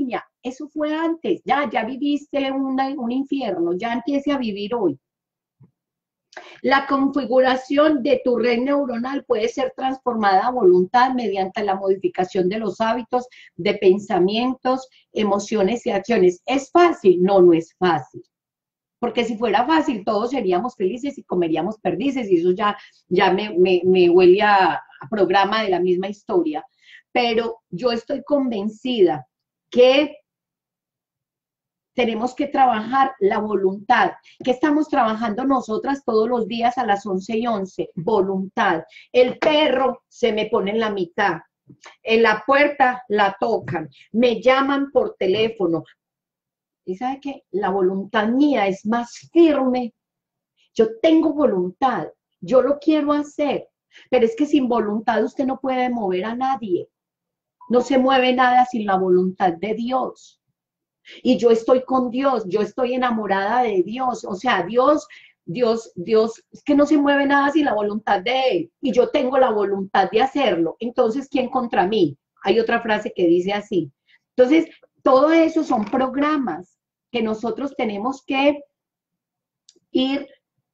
eso fue antes, ya, ya viviste una, un infierno, ya empiece a vivir hoy. La configuración de tu red neuronal puede ser transformada a voluntad mediante la modificación de los hábitos, de pensamientos, emociones y acciones. ¿Es fácil? No, no es fácil. Porque si fuera fácil, todos seríamos felices y comeríamos perdices, y eso ya, ya me, me, me huele a, a programa de la misma historia. Pero yo estoy convencida que tenemos que trabajar la voluntad. ¿Qué estamos trabajando nosotras todos los días a las once y once? Voluntad. El perro se me pone en la mitad. En la puerta la tocan. Me llaman por teléfono. ¿Y sabe qué? La voluntad mía es más firme. Yo tengo voluntad. Yo lo quiero hacer. Pero es que sin voluntad usted no puede mover a nadie. No se mueve nada sin la voluntad de Dios. Y yo estoy con Dios, yo estoy enamorada de Dios, o sea, Dios, Dios, Dios, es que no se mueve nada sin la voluntad de Él, y yo tengo la voluntad de hacerlo, entonces, ¿quién contra mí? Hay otra frase que dice así. Entonces, todo eso son programas que nosotros tenemos que ir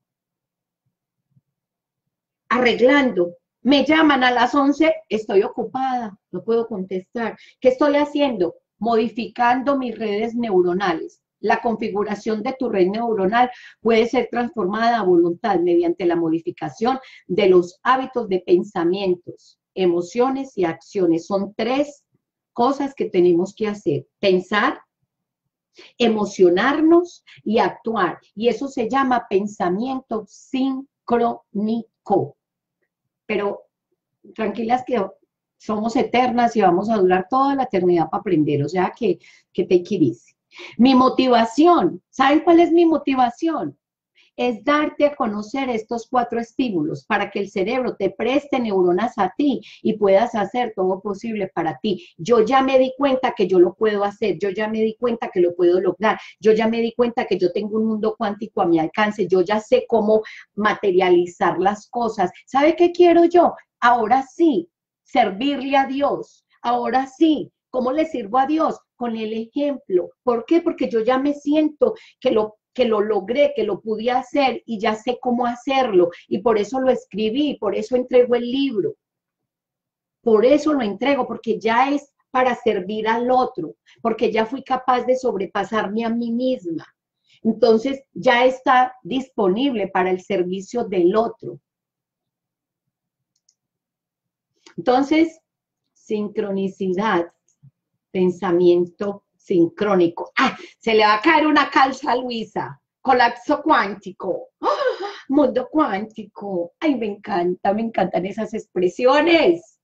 arreglando. Me llaman a las once, estoy ocupada, no puedo contestar. ¿Qué estoy haciendo? Modificando mis redes neuronales. La configuración de tu red neuronal puede ser transformada a voluntad mediante la modificación de los hábitos de pensamientos, emociones y acciones. Son tres cosas que tenemos que hacer: pensar, emocionarnos y actuar. Y eso se llama pensamiento sincrónico. Pero tranquilas que somos eternas y vamos a durar toda la eternidad para aprender, o sea que, que te equilibre. Mi motivación, ¿saben cuál es mi motivación? Es darte a conocer estos cuatro estímulos para que el cerebro te preste neuronas a ti y puedas hacer todo posible para ti. Yo ya me di cuenta que yo lo puedo hacer, yo ya me di cuenta que lo puedo lograr, yo ya me di cuenta que yo tengo un mundo cuántico a mi alcance, yo ya sé cómo materializar las cosas. ¿Sabe qué quiero yo? Ahora sí, servirle a Dios. Ahora sí, ¿cómo le sirvo a Dios? Con el ejemplo. ¿Por qué? Porque yo ya me siento que lo que lo logré, que lo pude hacer y ya sé cómo hacerlo, y por eso lo escribí, por eso entrego el libro, por eso lo entrego, porque ya es para servir al otro, porque ya fui capaz de sobrepasarme a mí misma, entonces ya está disponible para el servicio del otro. Entonces, sincronicidad, pensamiento sincrónico. ¡Ah! Se le va a caer una calza a Luisa. Colapso cuántico. ¡Oh! Mundo cuántico. Ay, me encanta, me encantan esas expresiones.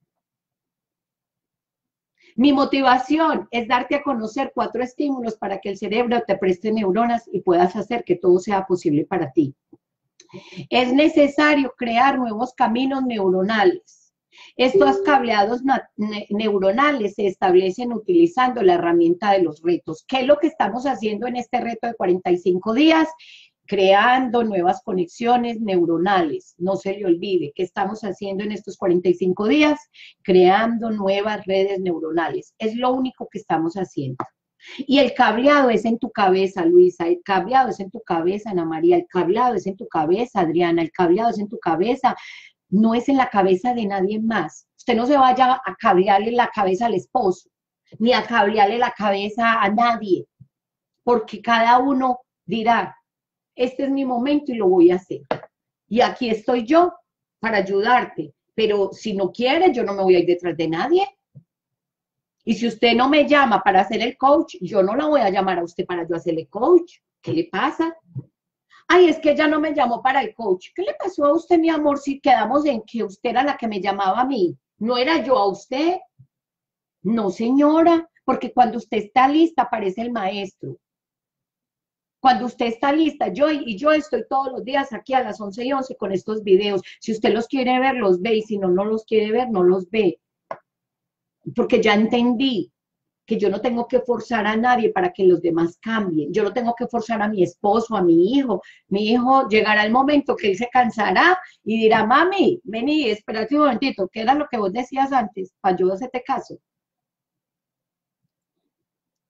Mi motivación es darte a conocer cuatro estímulos para que el cerebro te preste neuronas y puedas hacer que todo sea posible para ti. Es necesario crear nuevos caminos neuronales. Estos cableados neuronales se establecen utilizando la herramienta de los retos. ¿Qué es lo que estamos haciendo en este reto de cuarenta y cinco días? Creando nuevas conexiones neuronales. No se le olvide, ¿qué estamos haciendo en estos cuarenta y cinco días? Creando nuevas redes neuronales. Es lo único que estamos haciendo. Y el cableado es en tu cabeza, Luisa, el cableado es en tu cabeza, Ana María, el cableado es en tu cabeza, Adriana, el cableado es en tu cabeza, no es en la cabeza de nadie más. Usted no se vaya a cablearle la cabeza al esposo, ni a cablearle la cabeza a nadie, porque cada uno dirá, este es mi momento y lo voy a hacer. Y aquí estoy yo para ayudarte, pero si no quiere, yo no me voy a ir detrás de nadie. Y si usted no me llama para hacer el coach, yo no la voy a llamar a usted para yo hacerle coach. ¿Qué le pasa? Ay, es que ella no me llamó para el coach. ¿Qué le pasó a usted, mi amor, si quedamos en que usted era la que me llamaba a mí? ¿No era yo a usted? No, señora, porque cuando usted está lista aparece el maestro. Cuando usted está lista, yo y yo estoy todos los días aquí a las once y once con estos videos. Si usted los quiere ver, los ve, y si no, no los quiere ver, no los ve. Porque ya entendí que yo no tengo que forzar a nadie para que los demás cambien. Yo no tengo que forzar a mi esposo, a mi hijo. Mi hijo llegará el momento que él se cansará y dirá, mami, vení, espérate un momentito, ¿qué era lo que vos decías antes? Para yo hacerte caso.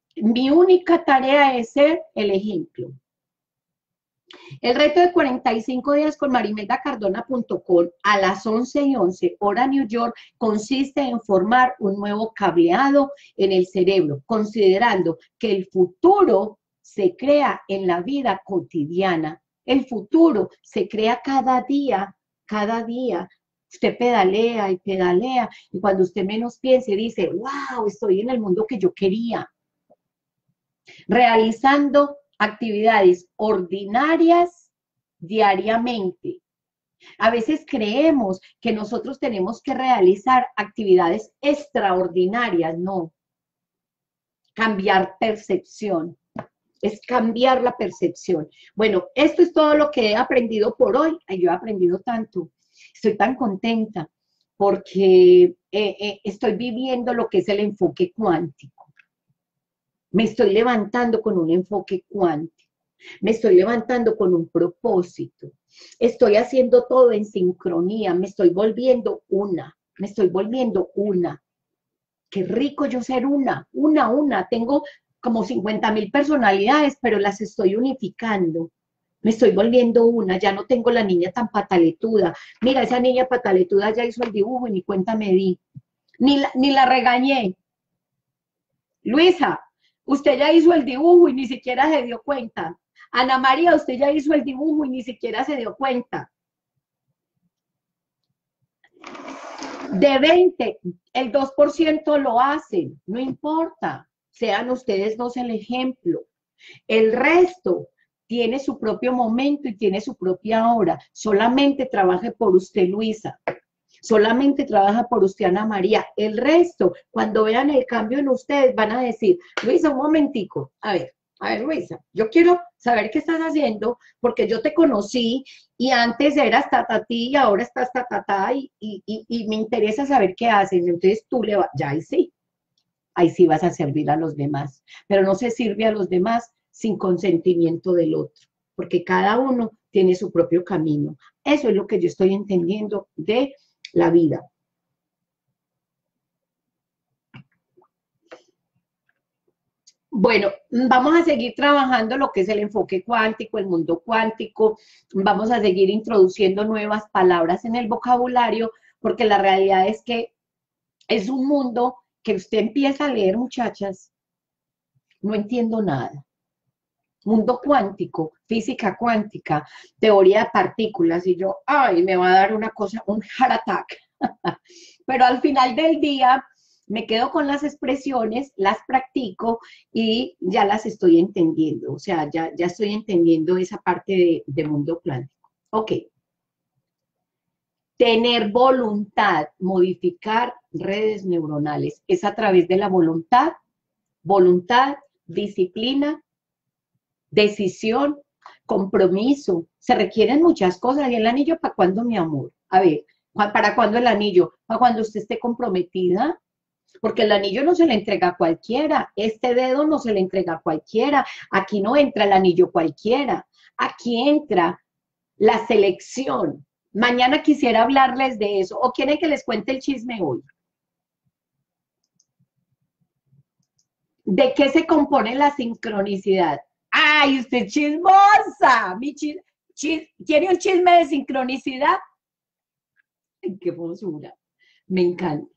Mi única tarea es ser el ejemplo. El reto de cuarenta y cinco días con marimelda cardona punto com a las once y once, hora New York, consiste en formar un nuevo cableado en el cerebro, considerando que el futuro se crea en la vida cotidiana. El futuro se crea cada día, cada día. Usted pedalea y pedalea, y cuando usted menos piense, dice, wow, estoy en el mundo que yo quería. Realizando actividades ordinarias diariamente. A veces creemos que nosotros tenemos que realizar actividades extraordinarias, no. Cambiar percepción, es cambiar la percepción. Bueno, esto es todo lo que he aprendido por hoy. Ay, yo he aprendido tanto, estoy tan contenta porque eh, eh, estoy viviendo lo que es el enfoque cuántico. Me estoy levantando con un enfoque cuántico. Me estoy levantando con un propósito. Estoy haciendo todo en sincronía. Me estoy volviendo una. Me estoy volviendo una. Qué rico yo ser una, una, una. Tengo como cincuenta mil personalidades, pero las estoy unificando. Me estoy volviendo una. Ya no tengo la niña tan pataletuda. Mira, esa niña pataletuda ya hizo el dibujo y ni cuenta me di. Ni la, ni la regañé. Luisa, usted ya hizo el dibujo y ni siquiera se dio cuenta. Ana María, usted ya hizo el dibujo y ni siquiera se dio cuenta. De veinte, el dos por ciento lo hacen, no importa. Sean ustedes dos el ejemplo. El resto tiene su propio momento y tiene su propia hora. Solamente trabaje por usted, Luisa. Solamente trabaja por usted, Ana María. El resto, cuando vean el cambio en ustedes, van a decir, Luisa, un momentico, a ver, a ver, Luisa, yo quiero saber qué estás haciendo, porque yo te conocí y antes eras tatatí y ahora estás tatatá y, y, y, y me interesa saber qué haces. Entonces tú le vas, ya ahí sí, ahí sí vas a servir a los demás, pero no se sirve a los demás sin consentimiento del otro, porque cada uno tiene su propio camino. Eso es lo que yo estoy entendiendo de la vida. Bueno, vamos a seguir trabajando lo que es el enfoque cuántico, el mundo cuántico, vamos a seguir introduciendo nuevas palabras en el vocabulario, porque la realidad es que es un mundo que usted empieza a leer, muchachas, no entiendo nada. Mundo cuántico, física cuántica, teoría de partículas, y yo, ay, me va a dar una cosa, un heart attack. Pero al final del día me quedo con las expresiones, las practico y ya las estoy entendiendo. O sea, ya, ya estoy entendiendo esa parte de, de mundo cuántico. Ok. Tener voluntad, modificar redes neuronales. Es a través de la voluntad, voluntad, disciplina, decisión, compromiso. Se requieren muchas cosas. ¿Y el anillo para cuándo, mi amor? A ver, ¿para cuándo el anillo? Para cuando usted esté comprometida. Porque el anillo no se le entrega a cualquiera. Este dedo no se le entrega a cualquiera. Aquí no entra el anillo cualquiera. Aquí entra la selección. Mañana quisiera hablarles de eso. ¿O quieren que les cuente el chisme hoy? ¿De qué se compone la sincronicidad? ¡Ay, usted es chismosa! Mi chis, chis, ¿Tiene un chisme de sincronicidad? ¡Ay, qué hermosura! Me encanta.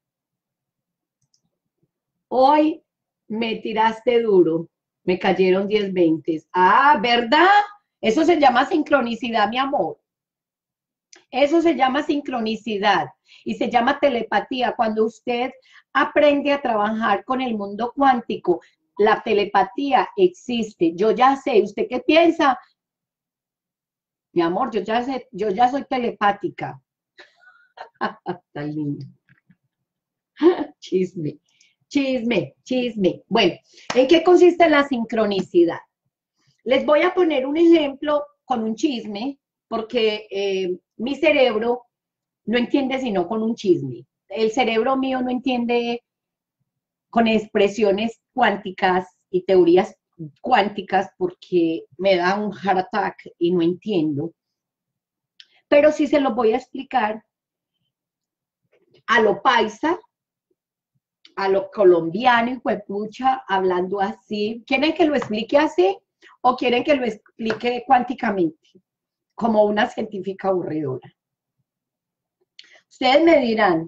Hoy me tiraste duro. Me cayeron diez veinte. Ah, ¿verdad? Eso se llama sincronicidad, mi amor. Eso se llama sincronicidad y se llama telepatía. Cuando usted aprende a trabajar con el mundo cuántico, la telepatía existe. Yo ya sé, ¿usted qué piensa? Mi amor, yo ya sé, yo ya soy telepática. Tan lindo. Chisme, chisme, chisme. Bueno, ¿en qué consiste la sincronicidad? Les voy a poner un ejemplo con un chisme, porque eh, mi cerebro no entiende sino con un chisme. El cerebro mío no entiende con expresiones cuánticas y teorías cuánticas porque me da un heart attack y no entiendo. Pero sí se lo voy a explicar a lo paisa, a lo colombiano y pucha, hablando así. ¿Quieren que lo explique así o quieren que lo explique cuánticamente? Como una científica aburridora. Ustedes me dirán,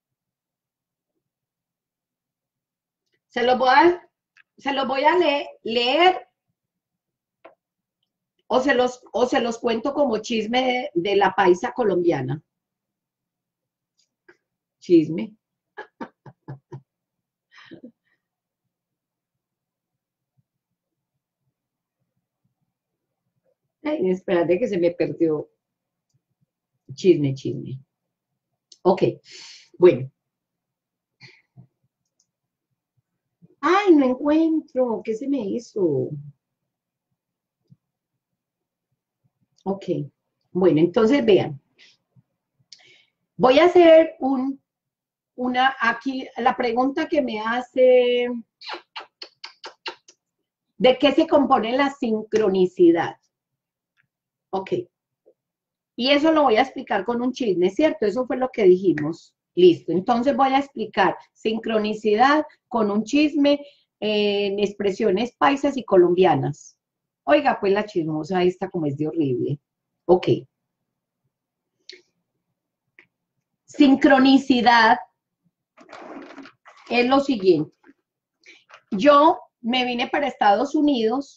se los voy a, se los voy a leer, leer o, se los, o se los cuento como chisme de, de la paisa colombiana. Chisme. Ay, espérate que se me perdió. Chisme, chisme. Ok, bueno. Ay, no encuentro. ¿Qué se me hizo? Ok, bueno, entonces vean. Voy a hacer un, una, aquí, la pregunta que me hace, ¿de qué se compone la sincronicidad? Ok. Y eso lo voy a explicar con un chisme, ¿cierto? Eso fue lo que dijimos. Listo. Entonces voy a explicar sincronicidad con un chisme en expresiones paisas y colombianas. Oiga, pues la chismosa esta como es de horrible. Ok. Sincronicidad es lo siguiente. Yo me vine para Estados Unidos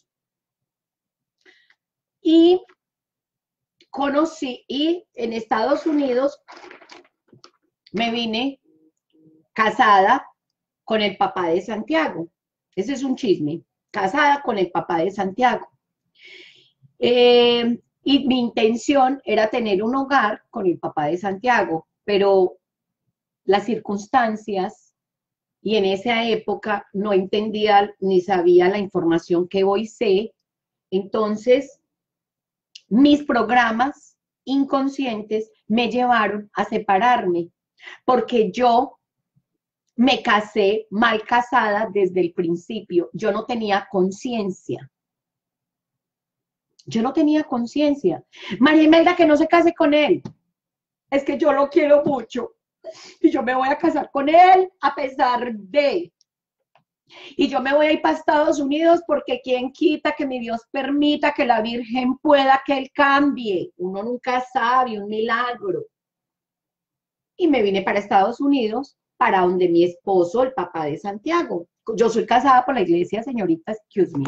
y conocí, y en Estados Unidos me vine casada con el papá de Santiago. Ese es un chisme. Casada con el papá de Santiago. Eh, y mi intención era tener un hogar con el papá de Santiago, pero las circunstancias, y en esa época no entendía ni sabía la información que hoy sé, entonces mis programas inconscientes me llevaron a separarme, porque yo me casé mal casada desde el principio, yo no tenía conciencia. Yo no tenía conciencia. María Imelda, que no se case con él. Es que yo lo quiero mucho. Y yo me voy a casar con él a pesar de. Y yo me voy a ir para Estados Unidos porque quien quita que mi Dios permita que la Virgen pueda que él cambie. Uno nunca sabe, un milagro. Y me vine para Estados Unidos, para donde mi esposo, el papá de Santiago. Yo soy casada por la iglesia, señorita, excuse me.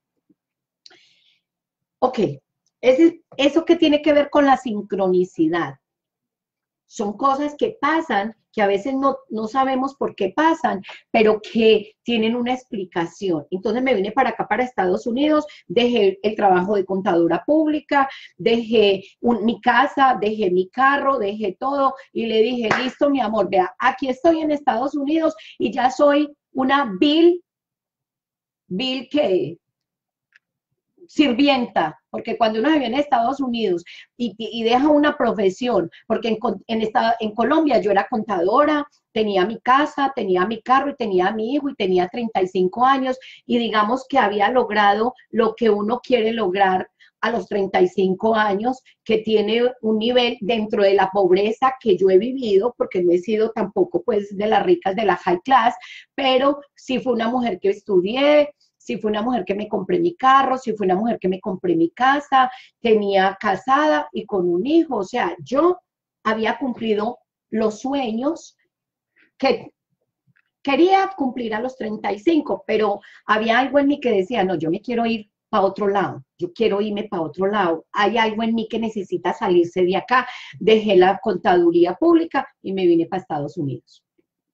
Ok, ese, ¿eso qué tiene que ver con la sincronicidad? Son cosas que pasan, que a veces no, no sabemos por qué pasan, pero que tienen una explicación. Entonces me vine para acá, para Estados Unidos, dejé el trabajo de contadora pública, dejé un, mi casa, dejé mi carro, dejé todo y le dije, listo, mi amor, vea, aquí estoy en Estados Unidos y ya soy una Bill, Bill que sirvienta, porque cuando uno vive en Estados Unidos y, y deja una profesión, porque en, en, esta, en Colombia yo era contadora, tenía mi casa, tenía mi carro y tenía a mi hijo y tenía treinta y cinco años y digamos que había logrado lo que uno quiere lograr a los treinta y cinco años, que tiene un nivel dentro de la pobreza que yo he vivido, porque no he sido tampoco pues de las ricas de la high class, pero sí fue una mujer que estudié, si fue una mujer que me compré mi carro, si fue una mujer que me compré mi casa, tenía casada y con un hijo. O sea, yo había cumplido los sueños que quería cumplir a los treinta y cinco, pero había algo en mí que decía, no, yo me quiero ir para otro lado, yo quiero irme para otro lado. Hay algo en mí que necesita salirse de acá. Dejé la contaduría pública y me vine para Estados Unidos.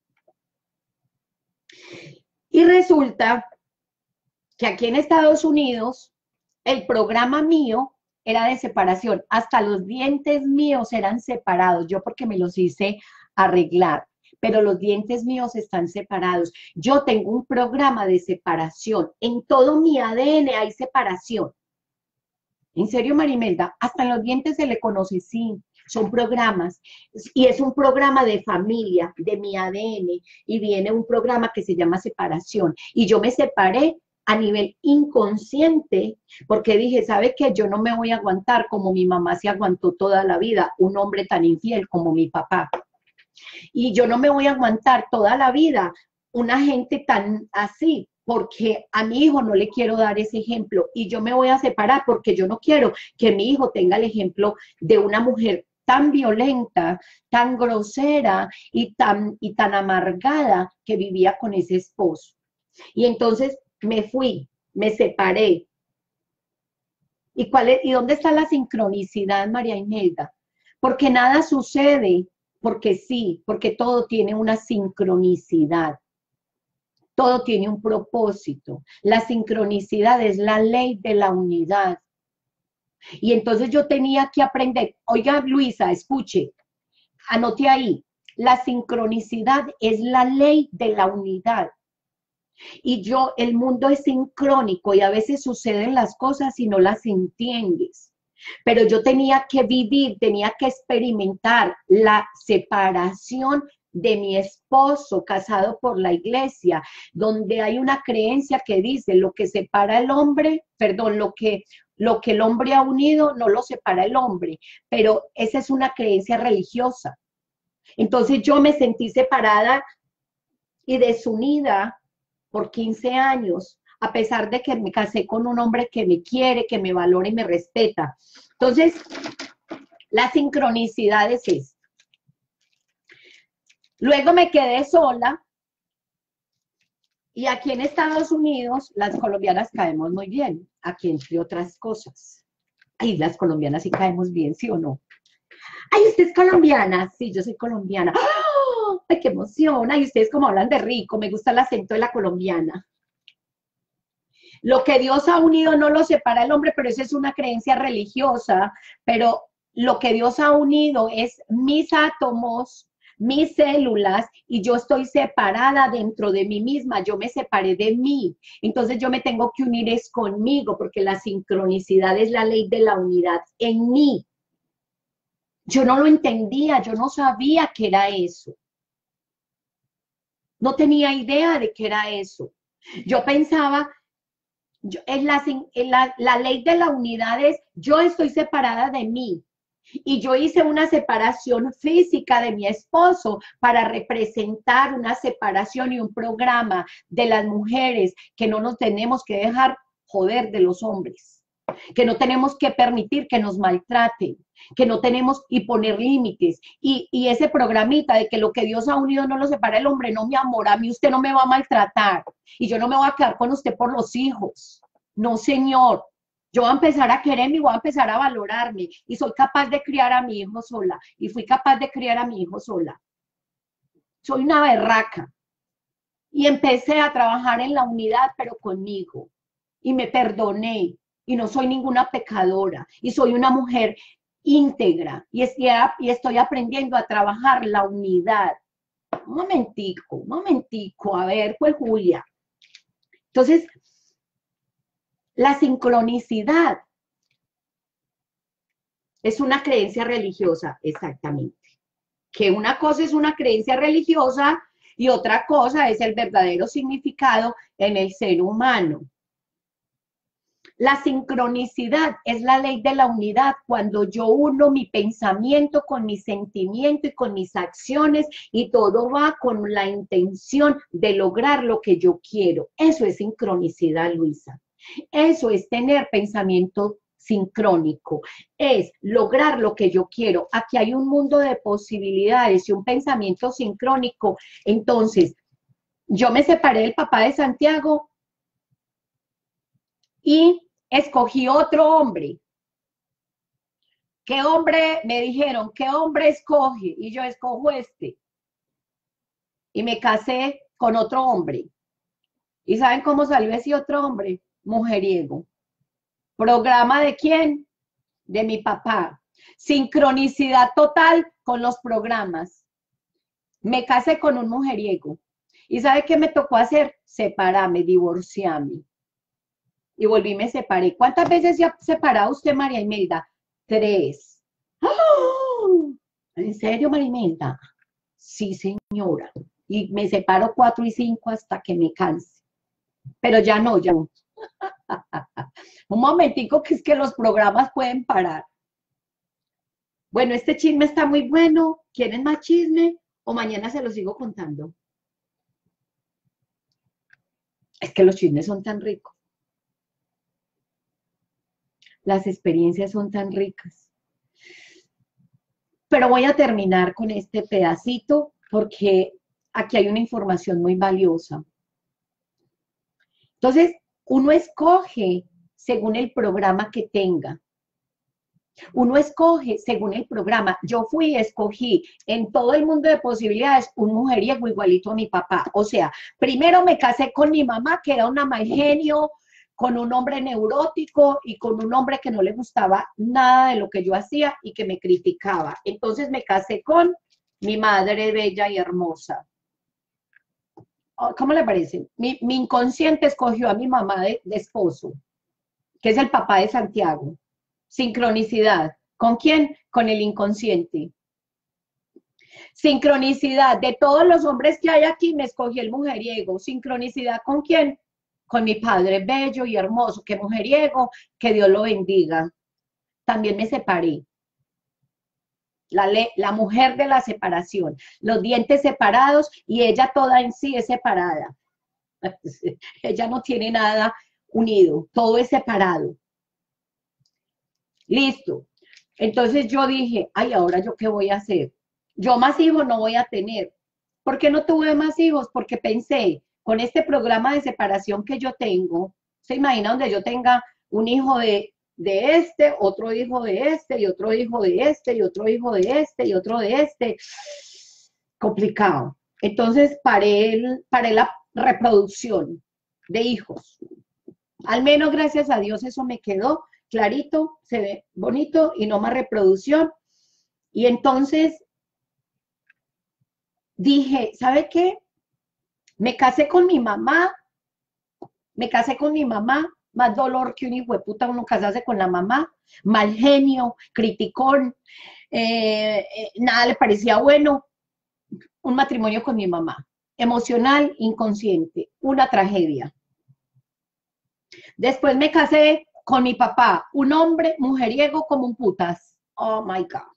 Y resulta que aquí en Estados Unidos el programa mío era de separación, hasta los dientes míos eran separados, yo porque me los hice arreglar, pero los dientes míos están separados. Yo tengo un programa de separación, en todo mi A D N hay separación. En serio, Marimelda, hasta en los dientes se le conoce, sí, son programas, y es un programa de familia, de mi A D N, y viene un programa que se llama separación, y yo me separé a nivel inconsciente, porque dije, ¿sabe qué? Yo no me voy a aguantar como mi mamá se aguantó toda la vida, un hombre tan infiel como mi papá. Y yo no me voy a aguantar toda la vida una gente tan así, porque a mi hijo no le quiero dar ese ejemplo y yo me voy a separar porque yo no quiero que mi hijo tenga el ejemplo de una mujer tan violenta, tan grosera y tan, y tan amargada que vivía con ese esposo. Y entonces me fui, me separé. ¿Y, cuál es, ¿Y dónde está la sincronicidad, María Imelda? Porque nada sucede, porque sí, porque todo tiene una sincronicidad. Todo tiene un propósito. La sincronicidad es la ley de la unidad. Y entonces yo tenía que aprender. Oiga, Luisa, escuche, anote ahí. La sincronicidad es la ley de la unidad. Y yo, el mundo es sincrónico y a veces suceden las cosas y no las entiendes. Pero yo tenía que vivir, tenía que experimentar la separación de mi esposo casado por la iglesia, donde hay una creencia que dice lo que separa el hombre, perdón, lo que, lo que el hombre ha unido no lo separa el hombre, pero esa es una creencia religiosa. Entonces yo me sentí separada y desunida por quince años, a pesar de que me casé con un hombre que me quiere, que me valora y me respeta. Entonces, la sincronicidad es esta. Luego me quedé sola y aquí en Estados Unidos las colombianas caemos muy bien, aquí entre otras cosas. Ay, las colombianas sí caemos bien, ¿sí o no? Ay, ¿usted es colombiana? Sí, yo soy colombiana. ¡Oh! Ay, qué emoción. Ay, ustedes como hablan de rico, me gusta el acento de la colombiana. Lo que Dios ha unido no lo separa el hombre, pero esa es una creencia religiosa, pero lo que Dios ha unido es mis átomos, mis células, y yo estoy separada dentro de mí misma, yo me separé de mí, entonces yo me tengo que unir es conmigo, porque la sincronicidad es la ley de la unidad en mí. Yo no lo entendía, yo no sabía qué era eso. No tenía idea de qué era eso. Yo pensaba, yo, en la, en la, la ley de la unidad es, yo estoy separada de mí. Y yo hice una separación física de mi esposo para representar una separación y un programa de las mujeres que no nos tenemos que dejar joder de los hombres, que no tenemos que permitir que nos maltraten, que no tenemos y poner límites. Y, y ese programita de que lo que Dios ha unido no lo separa el hombre, no, mi amor, a mí usted no me va a maltratar y yo no me voy a quedar con usted por los hijos. No, señor. Yo voy a empezar a quererme y voy a empezar a valorarme y soy capaz de criar a mi hijo sola y fui capaz de criar a mi hijo sola. Soy una berraca y empecé a trabajar en la unidad pero conmigo y me perdoné y no soy ninguna pecadora y soy una mujer íntegra y estoy aprendiendo a trabajar la unidad. Un momentico, un momentico, a ver, pues Julia. Entonces, la sincronicidad es una creencia religiosa, exactamente. Que una cosa es una creencia religiosa y otra cosa es el verdadero significado en el ser humano. La sincronicidad es la ley de la unidad cuando yo uno mi pensamiento con mi sentimiento y con mis acciones y todo va con la intención de lograr lo que yo quiero. Eso es sincronicidad, Luisa. Eso es tener pensamiento sincrónico, es lograr lo que yo quiero. Aquí hay un mundo de posibilidades y un pensamiento sincrónico. Entonces, yo me separé del papá de Santiago y escogí otro hombre. ¿Qué hombre? Me dijeron, ¿qué hombre escoge? Y yo escojo este. Y me casé con otro hombre. ¿Y saben cómo salió ese otro hombre? Mujeriego. ¿Programa de quién? De mi papá. Sincronicidad total con los programas. Me casé con un mujeriego. ¿Y sabe qué me tocó hacer? Separarme, divorciarme. Y volví y me separé. ¿Cuántas veces se ha separado usted, María Imelda? Tres. ¡Oh! ¿En serio, María Imelda? Sí, señora. Y me separo cuatro y cinco hasta que me canse. Pero ya no, ya no. Un momentico que es que los programas pueden parar. Bueno, este chisme está muy bueno. ¿Quieren más chisme? ¿O mañana se lo sigo contando? Es que los chismes son tan ricos, las experiencias son tan ricas. Pero voy a terminar con este pedacito porque aquí hay una información muy valiosa. Entonces, uno escoge según el programa que tenga. Uno escoge según el programa. Yo fui y escogí en todo el mundo de posibilidades un mujeriego igualito a mi papá. O sea, primero me casé con mi mamá, que era una mal genio, con un hombre neurótico y con un hombre que no le gustaba nada de lo que yo hacía y que me criticaba. Entonces me casé con mi madre bella y hermosa. ¿Cómo le parece? Mi, mi inconsciente escogió a mi mamá de, de esposo, que es el papá de Santiago. Sincronicidad. ¿Con quién? Con el inconsciente. Sincronicidad. De todos los hombres que hay aquí, me escogí el mujeriego. Sincronicidad. ¿Con quién? Con mi padre bello y hermoso. Qué mujeriego, que Dios lo bendiga. También me separé. La, le, la mujer de la separación. Los dientes separados y ella toda en sí es separada. Ella no tiene nada unido. Todo es separado. Listo. Entonces yo dije, ay, ahora yo qué voy a hacer. Yo más hijos no voy a tener. ¿Por qué no tuve más hijos? Porque pensé, con este programa de separación que yo tengo, ¿se imagina donde yo tenga un hijo de, de este, otro hijo de este, y otro hijo de este, y otro hijo de este, y otro de este? Complicado. Entonces paré, el, paré la reproducción de hijos. Al menos gracias a Dios eso me quedó clarito, se ve bonito y no más reproducción. Y entonces dije, ¿sabe qué? Me casé con mi mamá, me casé con mi mamá, más dolor que un hijo de puta uno casarse con la mamá, mal genio, criticón, eh, eh, nada le parecía bueno, un matrimonio con mi mamá, emocional, inconsciente, una tragedia. Después me casé con mi papá, un hombre mujeriego como un putas. Oh my God.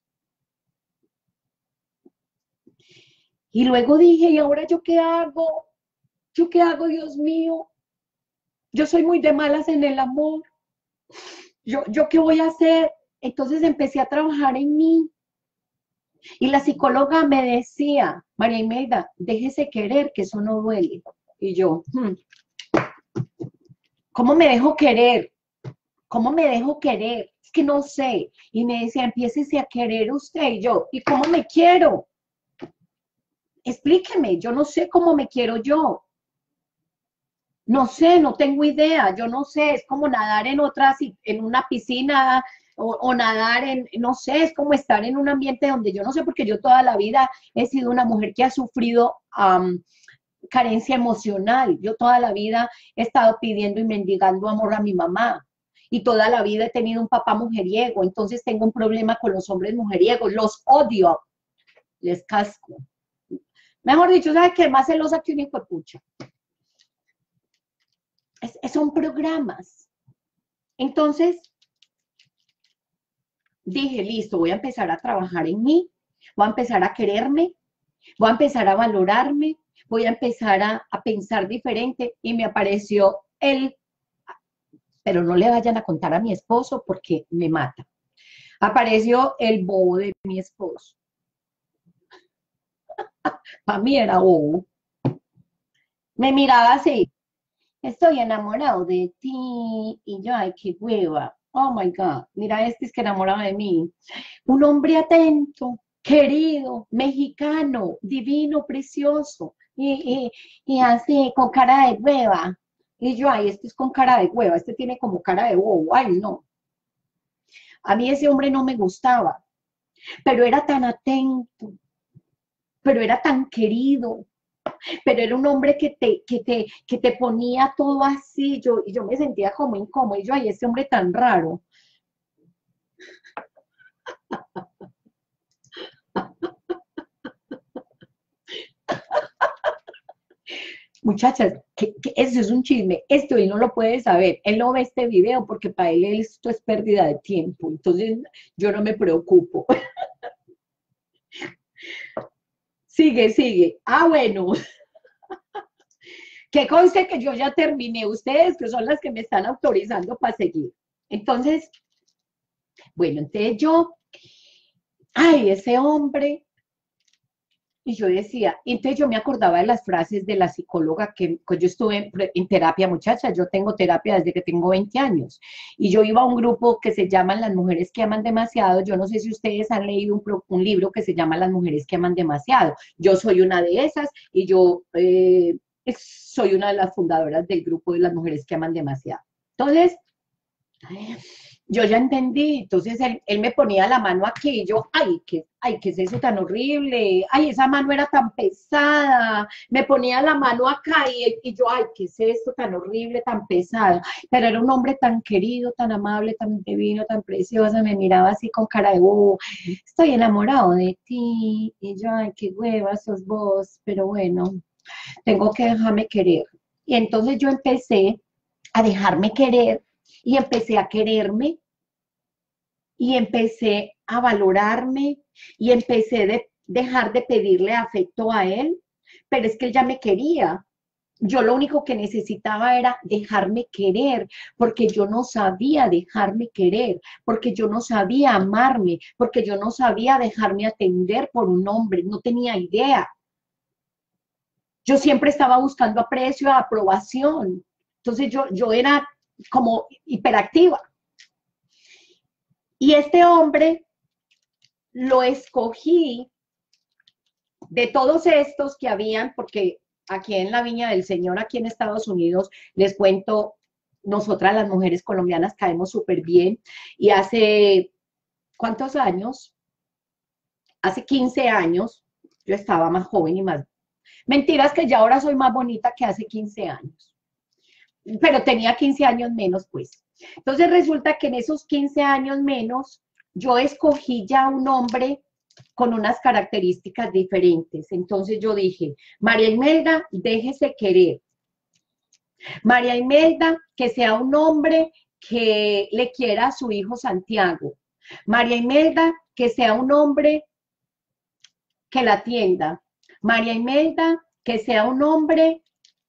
Y luego dije, ¿y ahora yo qué hago? ¿Yo qué hago, Dios mío? Yo soy muy de malas en el amor. ¿Yo, yo qué voy a hacer? Entonces empecé a trabajar en mí. Y la psicóloga me decía, María Imelda, déjese querer, que eso no duele. Y yo, hmm, ¿cómo me dejo querer? ¿Cómo me dejo querer? Es que no sé. Y me decía, empiécese a querer usted. Y yo, ¿y cómo me quiero? Explíqueme, yo no sé cómo me quiero yo. No sé, no tengo idea, yo no sé, es como nadar en otras, en una piscina o, o, nadar en, no sé, es como estar en un ambiente donde yo no sé, porque yo toda la vida he sido una mujer que ha sufrido um, carencia emocional, yo toda la vida he estado pidiendo y mendigando amor a mi mamá, y toda la vida he tenido un papá mujeriego, entonces tengo un problema con los hombres mujeriegos, los odio, les casco. Mejor dicho, ¿sabes qué? Más celosa que un hijo de pucha. Es, es, son programas. Entonces, dije, listo, voy a empezar a trabajar en mí, voy a empezar a quererme, voy a empezar a valorarme, voy a empezar a, a pensar diferente, y me apareció el, pero no le vayan a contar a mi esposo porque me mata. Apareció el bobo de mi esposo. Para mí era bobo. Me miraba así, estoy enamorado de ti, y yo, ay, qué hueva. Oh my God, mira, este es que enamoraba de mí. Un hombre atento, querido, mexicano, divino, precioso, y, y, y así, con cara de hueva. Y yo, ay, este es con cara de hueva, este tiene como cara de bobo, ay, no. A mí ese hombre no me gustaba, pero era tan atento, pero era tan querido, pero era un hombre que te, que te, que te ponía todo así, yo, y yo me sentía como incómodo, y yo, ay, ese hombre tan raro. Muchachas, que, que eso es un chisme, esto él no lo puede saber, él no ve este video porque para él esto es pérdida de tiempo, entonces yo no me preocupo. Sigue, sigue. Ah, bueno. Que conste que yo ya terminé, ustedes que son las que me están autorizando para seguir. Entonces, bueno, entonces yo, ay, ese hombre, y yo decía, entonces yo me acordaba de las frases de la psicóloga que, que yo estuve en, en terapia, muchachas, yo tengo terapia desde que tengo veinte años, y yo iba a un grupo que se llaman Las Mujeres que Aman Demasiado. Yo no sé si ustedes han leído un, pro, un libro que se llama Las Mujeres que Aman Demasiado, yo soy una de esas, y yo eh, soy una de las fundadoras del grupo de Las Mujeres que Aman Demasiado. Entonces, yo ya entendí, entonces él, él me ponía la mano aquí, y yo, ay, ¿qué, ay, ¿qué es eso tan horrible? Ay, esa mano era tan pesada, me ponía la mano acá, y, y yo, ay, ¿qué es esto tan horrible, tan pesado? Pero era un hombre tan querido, tan amable, tan divino, tan precioso, me miraba así con cara de, oh, estoy enamorado de ti, y yo, ay, qué hueva sos vos, pero bueno, tengo que dejarme querer. Y entonces yo empecé a dejarme querer, y empecé a quererme, y empecé a valorarme, y empecé a de, dejar de pedirle afecto a él, pero es que él ya me quería. Yo lo único que necesitaba era dejarme querer, porque yo no sabía dejarme querer, porque yo no sabía amarme, porque yo no sabía dejarme atender por un hombre, no tenía idea. Yo siempre estaba buscando aprecio, aprobación. Entonces yo, yo era como hiperactiva. Y este hombre lo escogí de todos estos que habían, porque aquí en la Viña del Señor, aquí en Estados Unidos, les cuento, nosotras las mujeres colombianas caemos súper bien, y hace, ¿cuántos años? Hace quince años, yo estaba más joven y más, mentiras que ya ahora soy más bonita que hace quince años, pero tenía quince años menos, pues. Entonces resulta que en esos quince años menos, yo escogí ya un hombre con unas características diferentes. Entonces yo dije, María Imelda, déjese querer. María Imelda, que sea un hombre que le quiera a su hijo Santiago. María Imelda, que sea un hombre que la atienda. María Imelda, que sea un hombre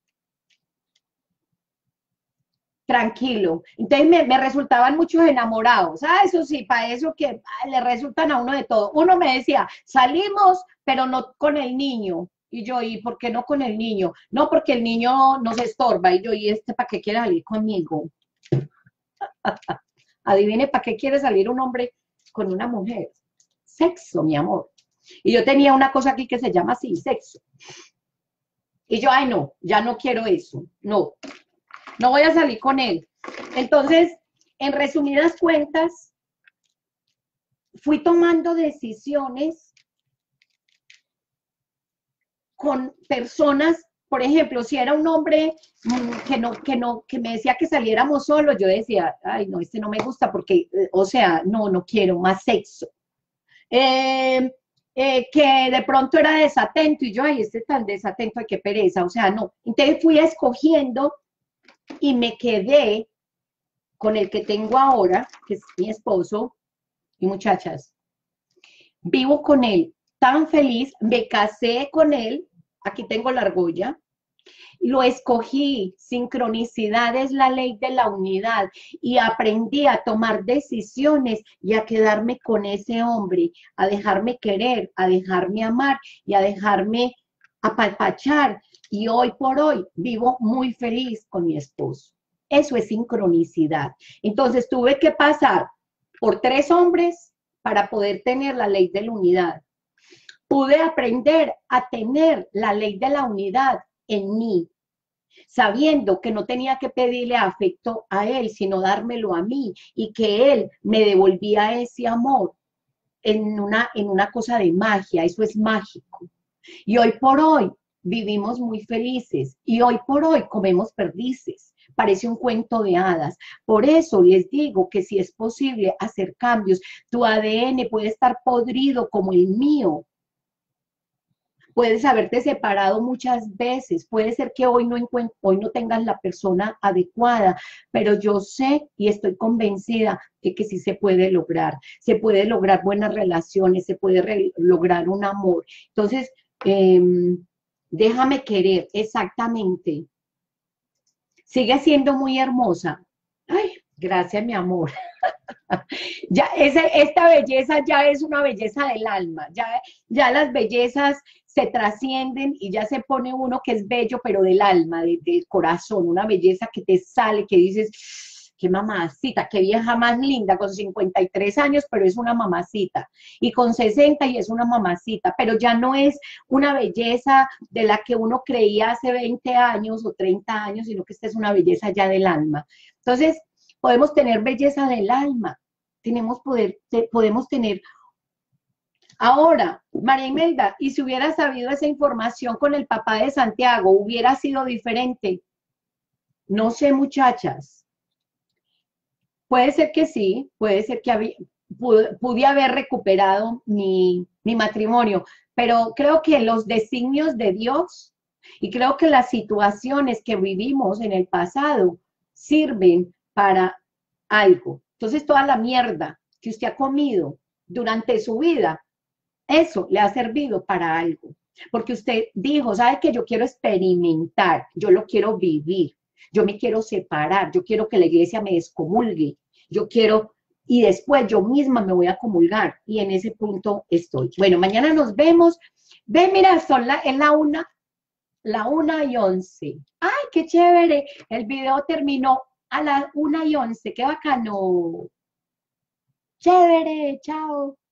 tranquilo. Entonces me, me resultaban muchos enamorados. Ah, eso sí, para eso que ah, le resultan a uno de todo. Uno me decía, salimos, pero no con el niño. Y yo, ¿y por qué no con el niño? No, porque el niño nos estorba. Y yo, ¿y este para qué quiere salir conmigo? Adivine, ¿para qué quiere salir un hombre con una mujer? Sexo, mi amor. Y yo tenía una cosa aquí que se llama así, sexo. Y yo, ay, no, ya no quiero eso. No, no voy a salir con él. Entonces, en resumidas cuentas, fui tomando decisiones con personas, por ejemplo, si era un hombre mmm, que no, que no, que me decía que saliéramos solos, yo decía, ay, no, este no me gusta porque, eh, o sea, no, no quiero más sexo. Eh, eh, que de pronto era desatento, y yo, ay, este tan desatento, ay, qué pereza, o sea, no. Entonces fui escogiendo y me quedé con el que tengo ahora, que es mi esposo, y muchachas, vivo con él tan feliz, me casé con él, aquí tengo la argolla, lo escogí, sincronicidad es la ley de la unidad, y aprendí a tomar decisiones y a quedarme con ese hombre, a dejarme querer, a dejarme amar y a dejarme apapachar, y hoy por hoy vivo muy feliz con mi esposo. Eso es sincronicidad. Entonces tuve que pasar por tres hombres para poder tener la ley de la unidad. Pude aprender a tener la ley de la unidad en mí, sabiendo que no tenía que pedirle afecto a él, sino dármelo a mí, y que él me devolvía ese amor en una, en una cosa de magia. Eso es mágico. Y hoy por hoy vivimos muy felices, y hoy por hoy comemos perdices. Parece un cuento de hadas. Por eso les digo que si es posible hacer cambios, tu A D N puede estar podrido como el mío. Puedes haberte separado muchas veces, puede ser que hoy no, hoy no tengas la persona adecuada, pero yo sé y estoy convencida de que sí se puede lograr, se puede lograr buenas relaciones, se puede lograr un amor. Entonces, eh, déjame querer, exactamente. Sigue siendo muy hermosa. Ay, gracias, mi amor. Ya, ese, esta belleza ya es una belleza del alma, ya, ya las bellezas se trascienden y ya se pone uno que es bello, pero del alma, de- del corazón, una belleza que te sale, que dices, qué mamacita, qué vieja más linda, con cincuenta y tres años, pero es una mamacita, y con sesenta y es una mamacita, pero ya no es una belleza de la que uno creía hace veinte años o treinta años, sino que esta es una belleza ya del alma. Entonces, podemos tener belleza del alma, tenemos poder, te, podemos tener. Ahora, María Imelda, y si hubiera sabido esa información con el papá de Santiago, hubiera sido diferente. No sé, muchachas. Puede ser que sí, puede ser que había, pude, pude haber recuperado mi, mi matrimonio, pero creo que los designios de Dios y creo que las situaciones que vivimos en el pasado sirven para algo. Entonces, toda la mierda que usted ha comido durante su vida, eso le ha servido para algo. Porque usted dijo, ¿sabe qué? Yo quiero experimentar, yo lo quiero vivir, yo me quiero separar, yo quiero que la iglesia me descomulgue, yo quiero, y después yo misma me voy a comulgar, y en ese punto estoy. Bueno, mañana nos vemos. Ve, mira, son la, es la una, la una y once. ¡Ay, qué chévere! El video terminó a las una y once. ¡Qué bacano! Chévere, chao.